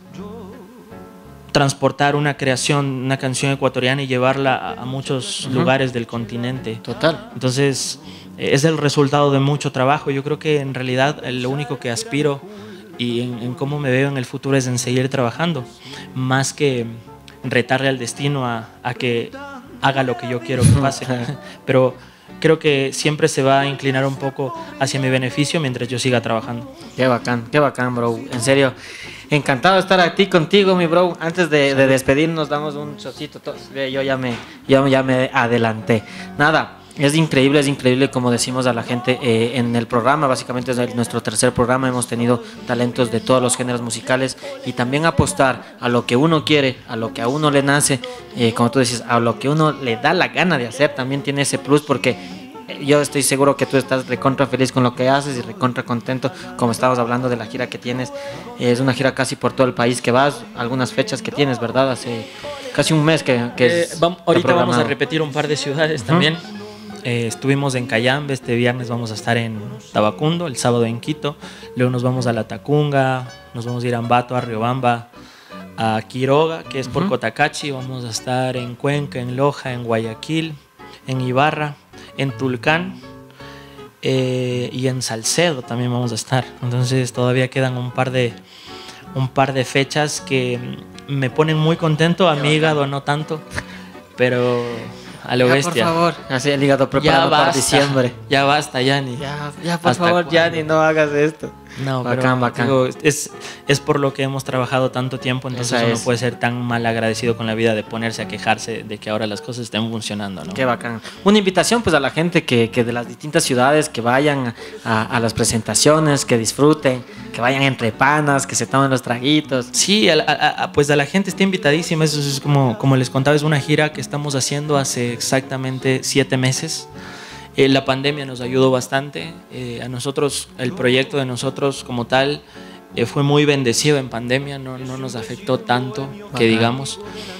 transportar una creación, una canción ecuatoriana y llevarla a, a muchos uh-huh. lugares del continente. Total. Entonces, eh, es el resultado de mucho trabajo. Yo creo que en realidad lo único que aspiro y en, en cómo me veo en el futuro es en seguir trabajando, más que retarle al destino a, a que haga lo que yo quiero que pase. Pero creo que siempre se va a inclinar un poco hacia mi beneficio mientras yo siga trabajando. Qué bacán, qué bacán, bro. En serio, encantado de estar aquí contigo, mi bro. Antes de, de despedirnos, damos un chocito. Yo ya me, ya, ya me adelanté. Nada. Es increíble, es increíble como decimos a la gente eh, en el programa, básicamente es nuestro tercer programa, hemos tenido talentos de todos los géneros musicales y también apostar a lo que uno quiere, a lo que a uno le nace, eh, como tú dices, a lo que uno le da la gana de hacer, también tiene ese plus porque yo estoy seguro que tú estás recontra feliz con lo que haces y recontra contento, como estabas hablando de la gira que tienes, es una gira casi por todo el país que vas, algunas fechas que tienes, ¿verdad? Hace casi un mes que, que eh, es vamos, ahorita vamos a repetir un par de ciudades uh-huh. también. Eh, estuvimos en Cayambe, este viernes vamos a estar en Tabacundo, el sábado en Quito, luego nos vamos a La Tacunga, nos vamos a ir a Ambato, a Riobamba, a Quiroga, que es por uh-huh. Cotacachi, vamos a estar en Cuenca, en Loja, en Guayaquil, en Ibarra, en Tulcán eh, y en Salcedo también vamos a estar. Entonces todavía quedan un par de, un par de fechas que me ponen muy contento, a mi hígado no tanto, pero... a lo ya, bestia. Por favor, así el hígado preparado para diciembre. Ya basta, Yanni. Ya, ya por favor, Yanni, no hagas esto. No, bacán, pero bacán. Digo, es, es por lo que hemos trabajado tanto tiempo, entonces Esa uno es. puede ser tan mal agradecido con la vida de ponerse a quejarse de que ahora las cosas estén funcionando, ¿no? Qué bacán. Una invitación pues a la gente que, que de las distintas ciudades que vayan a, a las presentaciones, que disfruten, que vayan entre panas, que se tomen los traguitos. Sí, a, a, a, pues a la gente está invitadísima. Eso es como, como les contaba, es una gira que estamos haciendo hace exactamente siete meses. Eh, la pandemia nos ayudó bastante. Eh, a nosotros, el proyecto de nosotros como tal eh, fue muy bendecido en pandemia, no, no nos afectó tanto, que digamos.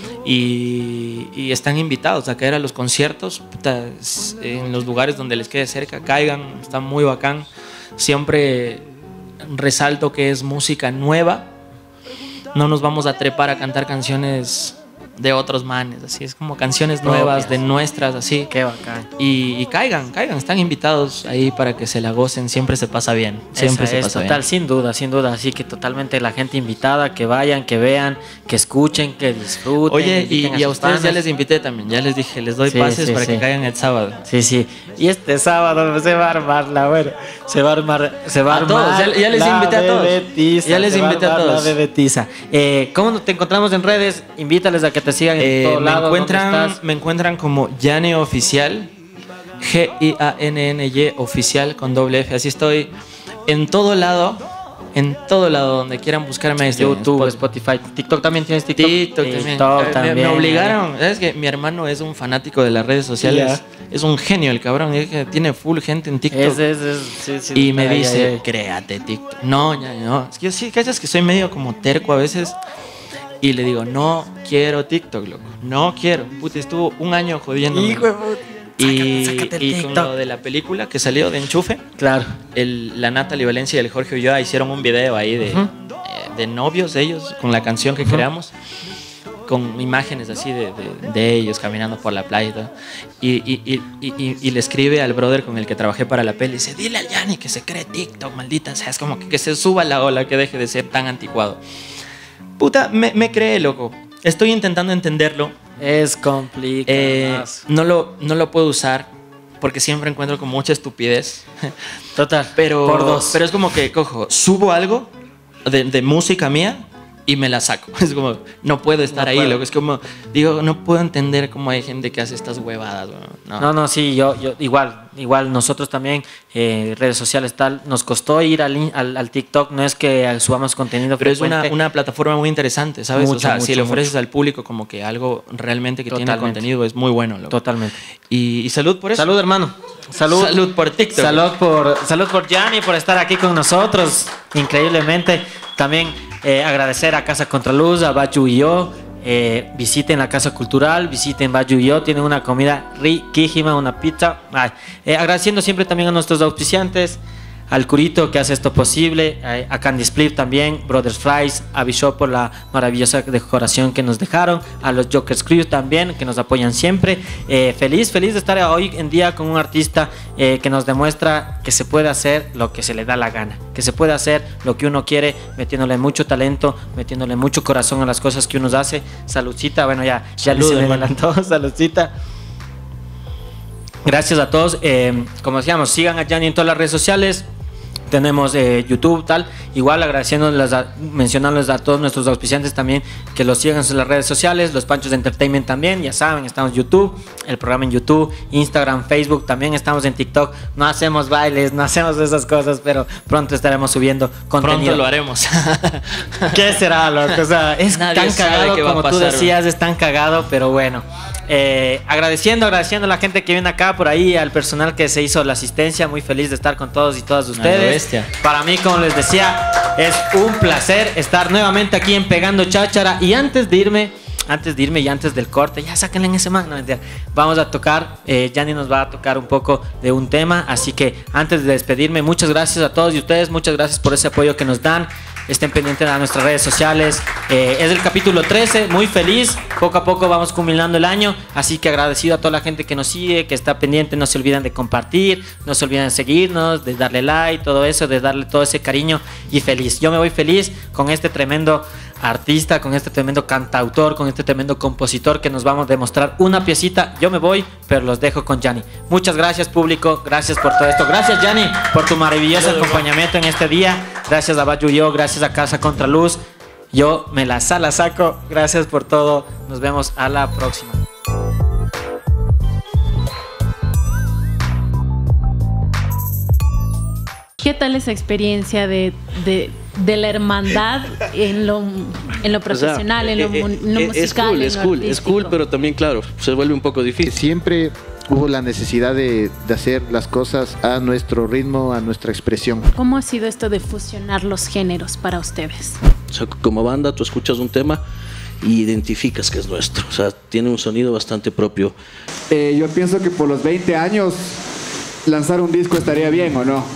Y, y están invitados a caer a los conciertos, puta, en los lugares donde les quede cerca, caigan, está muy bacán. Siempre resalto que es música nueva, no nos vamos a trepar a cantar canciones de otros manes, así es como canciones nuevas de nuestras, así. Qué bacán. Y, y caigan, caigan, están invitados ahí para que se la gocen, siempre se pasa bien, siempre Esa se es, pasa total, bien. sin duda, sin duda, así que totalmente la gente invitada, que vayan, que vean, que escuchen, que disfruten. Oye, y, a, y a sus ustedes panas. ya les invité también, ya les dije, les doy Sí, pases sí, para sí. que caigan el sábado. Sí, sí, y este sábado se va a armar la buena, se va a armar, se va a, A armar todos, ya- ya les la invité a todos. bebetiza, Ya les se va invité a armar todos. La bebetiza. Eh, ¿Cómo te encontramos en redes? Invítales a que te sigan en Eh, todo me, lado. ¿Dónde encuentran, estás? me encuentran como Yane Oficial, G I A N N Y Oficial con doble F. Así estoy en todo lado, en todo lado donde quieran buscarme. Este, YouTube, en Spotify, TikTok también tienes TikTok. TikTok también. TikTok Me- también. Me, obligaron, ¿sabes qué? Mi hermano es un fanático de las redes sociales. Ya. Es un genio el cabrón, es que tiene full gente en TikTok. Es, es, es, sí, sí, y me ay, dice, ay, ay. créate TikTok. No, ya no. Es que yo sí, cachas que soy medio como terco a veces. Y le digo, no quiero TikTok, loco. No quiero. Puta, estuvo un año jodiéndome. Hijo de puta. Y, Sácate, sácate el y con TikTok. lo de la película que salió de Enchufe, Claro. el, la Natalie Valencia y el Jorge Ulloa hicieron un video ahí de, Ujú. eh, de novios de ellos, con la canción que Ujú. creamos, con imágenes así de, de, de ellos caminando por la playa y todo. Y, y, y, y, y le escribe al brother con el que trabajé para la peli, dice, dile al Yanni que se cree TikTok, maldita. O sea, es como que, que se suba la ola, que deje de ser tan anticuado. Puta, me, me cree, loco. Estoy intentando entenderlo. Es complicado. Eh, no, lo, no lo puedo usar porque siempre encuentro como mucha estupidez. Total. Pero, por dos. pero es como que, cojo, subo algo de, de música mía y me la saco. Es como, no puedo estar no ahí, loco. Es como, digo, no puedo entender cómo hay gente que hace estas huevadas. No, no, no sí, yo, yo igual, igual nosotros también, eh, redes sociales tal, nos costó ir al, al, al TikTok, no es que subamos contenido pero frecuente. es una, una plataforma muy interesante, ¿sabes? Mucho, o sea, mucho, si le ofreces mucho. al público como que algo realmente que Totalmente. tiene contenido, es muy bueno, loco. Totalmente. Y, y salud por eso. Salud, hermano. Salud. Salud por TikTok. Salud por, salud por Gianni, por estar aquí con nosotros, increíblemente. También eh, agradecer a Casa Contraluz, a Bayu y yo. Eh, visiten la Casa Cultural, visiten Bayu y yo. Tienen una comida riquísima, una pizza. Ay, eh, agradeciendo siempre también a nuestros auspiciantes, al Curito que hace esto posible, eh, a Candy Split también, Brothers Fries, a Bishop por la maravillosa decoración que nos dejaron, a los Jokers Crew también que nos apoyan siempre. Eh, feliz, feliz de estar hoy en día con un artista eh, que nos demuestra que se puede hacer lo que se le da la gana, que se puede hacer lo que uno quiere, metiéndole mucho talento, metiéndole mucho corazón a las cosas que uno hace. Saludcita, bueno, ya, ya Salud, se me hermano. adelantó, saludcita. Gracias a todos. Eh, como decíamos, sigan a Gianni en todas las redes sociales. Tenemos eh, YouTube, tal. Igual agradeciéndoles, a, mencionándoles a todos nuestros auspiciantes también que los sigan en las redes sociales. Los Panchos de Entertainment también, ya saben, estamos en YouTube, el programa en YouTube, Instagram, Facebook, también estamos en TikTok. No hacemos bailes, no hacemos esas cosas, pero pronto estaremos subiendo contenido. Pronto lo haremos. ¿Qué será, loco? O sea, es Nadie tan sabe cagado qué va a como tú pasar, decías, es tan cagado, pero bueno. Eh, agradeciendo, agradeciendo a la gente que viene acá por ahí, al personal que se hizo la asistencia, muy feliz de estar con todos y todas ustedes. Para mí, como les decía, es un placer estar nuevamente aquí en Pegando Cháchara. Y antes de irme, antes de irme y antes del corte, ya sáquenle en ese man, no, mentira. Vamos a tocar, eh, Gianni nos va a tocar un poco de un tema, así que antes de despedirme, muchas gracias a todos y ustedes, muchas gracias por ese apoyo que nos dan. Estén pendientes de nuestras redes sociales. Eh, es el capítulo trece, muy feliz. Poco a poco vamos culminando el año. Así que agradecido a toda la gente que nos sigue, que está pendiente. No se olviden de compartir, no se olviden de seguirnos, de darle like, todo eso, de darle todo ese cariño y feliz. Yo me voy feliz con este tremendo artista, con este tremendo cantautor, con este tremendo compositor que nos vamos a demostrar una piecita. Yo me voy, pero los dejo con Gianni. Muchas gracias, público. Gracias por todo esto. Gracias, Gianni, por tu maravilloso acompañamiento en este día. Gracias a Bayu y yo, gracias a Casa Contraluz. Yo me la sala saco. Gracias por todo. Nos vemos a la próxima. ¿Qué tal esa experiencia de, de, de la hermandad en lo, en lo profesional, o sea, en, lo, eh, en lo musical? Es cool, en es lo cool, artístico? es cool, pero también, claro, se vuelve un poco difícil. Siempre hubo la necesidad de, de hacer las cosas a nuestro ritmo, a nuestra expresión. ¿Cómo ha sido esto de fusionar los géneros para ustedes? O sea, como banda, tú escuchas un tema y identificas que es nuestro. O sea, tiene un sonido bastante propio. Eh, yo pienso que por los veinte años lanzar un disco estaría bien, ¿o no?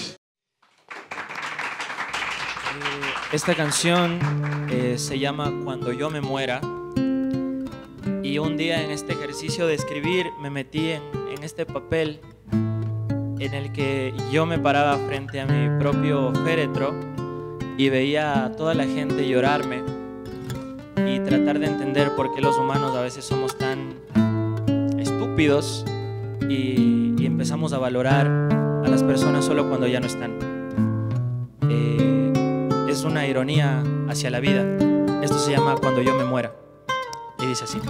Esta canción eh, se llama Cuando yo me muera. Y un día en este ejercicio de escribir me metí en, en este papel en el que yo me paraba frente a mi propio féretro y veía a toda la gente llorarme y tratar de entender por qué los humanos a veces somos tan estúpidos y, y empezamos a valorar a las personas solo cuando ya no están. Eh, es una ironía hacia la vida. Esto se llama Cuando yo me muera y dice así.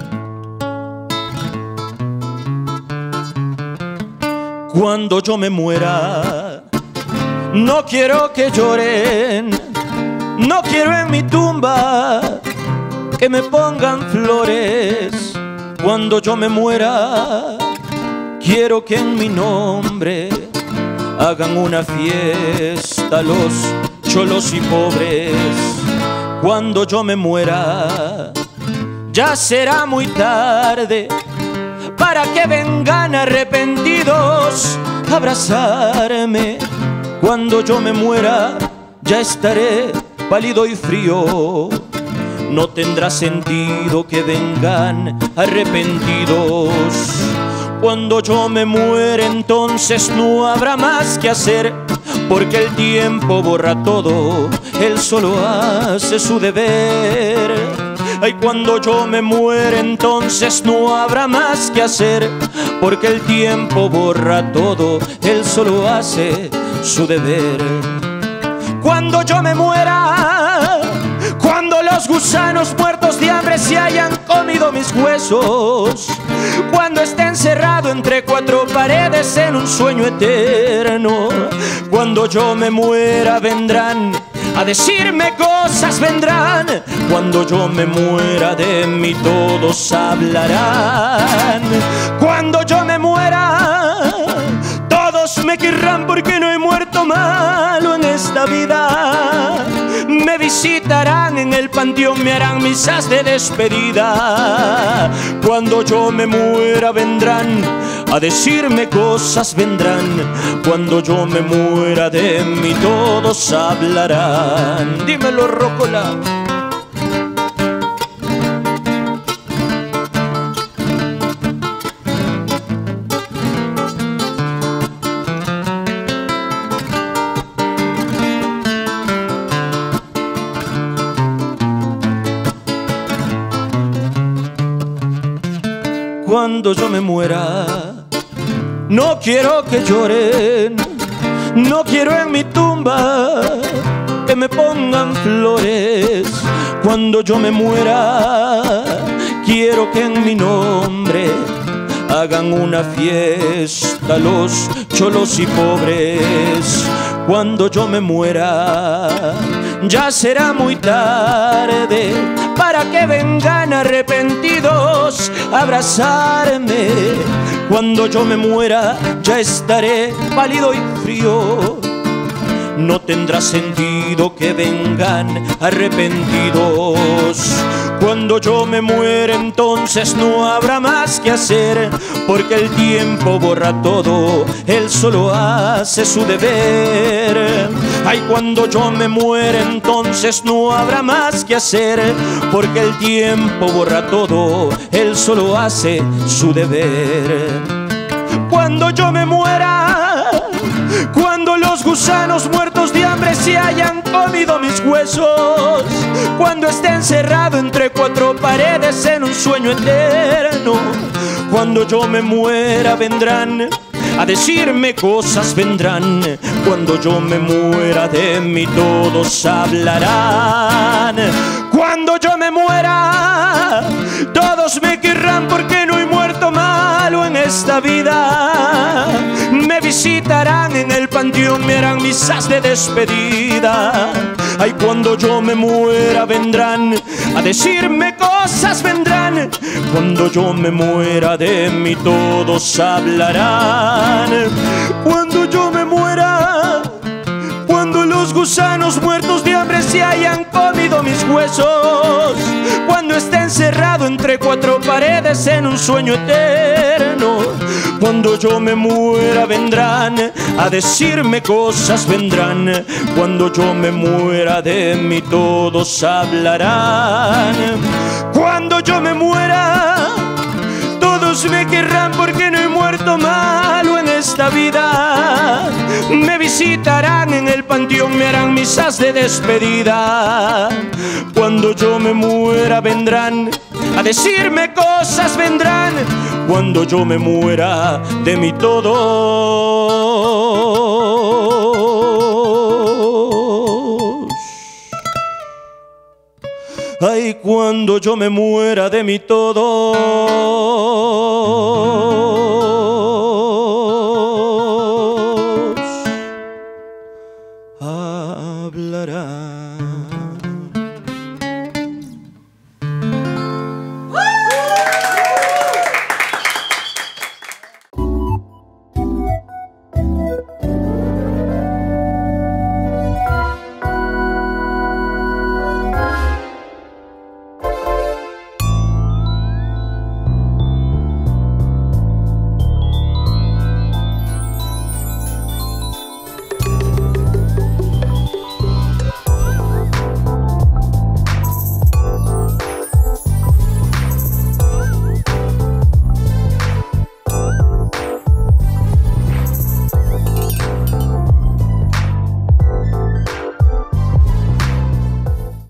Cuando yo me muera, no quiero que lloren, no quiero en mi tumba que me pongan flores. Cuando yo me muera, quiero que en mi nombre hagan una fiesta los cholos y pobres. Cuando yo me muera, ya será muy tarde para que vengan arrepentidos a abrazarme. Cuando yo me muera, ya estaré pálido y frío. No tendrá sentido que vengan arrepentidos. Cuando yo me muera, entonces no habrá más que hacer, porque el tiempo borra todo, él solo hace su deber. Ay, cuando yo me muera, entonces no habrá más que hacer, porque el tiempo borra todo, él solo hace su deber. Cuando yo me muera, cuando los gusanos muertos de hambre se hayan comido mis huesos, cuando esté encerrado entre cuatro paredes en un sueño eterno, cuando yo me muera vendrán a decirme cosas, vendrán. Cuando yo me muera de mí todos hablarán. Cuando yo me muera todos me querrán porque no he muerto malo en esta vida. Me visitarán en el panteón, me harán misas de despedida. Cuando yo me muera vendrán a decirme cosas, vendrán. Cuando yo me muera de mí todos hablarán. Dímelo, Rocola. Cuando yo me muera, no quiero que lloren, no quiero en mi tumba que me pongan flores. Cuando yo me muera, quiero que en mi nombre hagan una fiesta los cholos y pobres. Cuando yo me muera, ya será muy tarde para que vengan arrepentidos a abrazarme. Cuando yo me muera, ya estaré pálido y frío. No tendrá sentido que vengan arrepentidos. Cuando yo me muera, entonces no habrá más que hacer, porque el tiempo borra todo, él solo hace su deber. Ay, cuando yo me muera, entonces no habrá más que hacer, porque el tiempo borra todo, él solo hace su deber. Cuando yo me muera, cuando los gusanos muertos de hambre se hayan comido mis huesos, cuando esté encerrado entre cuatro paredes en un sueño eterno, cuando yo me muera vendrán a decirme cosas, vendrán. Cuando yo me muera de mí todos hablarán. Cuando yo me muera todos me querrán porque no he muerto malo en esta vida. Me visitarán en el panteón, me harán misas de despedida. Ay, cuando yo me muera vendrán a decirme cosas, vendrán. Cuando yo me muera de mí todos hablarán. Cuando yo me muera, cuando los gusanos muertos de hambre se hayan comido mis huesos, cuando esté encerrado entre cuatro paredes en un sueño eterno, cuando yo me muera vendrán a decirme cosas, vendrán. Cuando yo me muera de mí todos hablarán. Cuando yo me muera todos me querrán porque no he muerto malo en esta vida. Me visitarán en el panteón, me harán misas de despedida. Cuando yo me muera vendrán a decirme cosas, vendrán. Cuando yo me muera de mí todos. Ay, cuando yo me muera de mí todos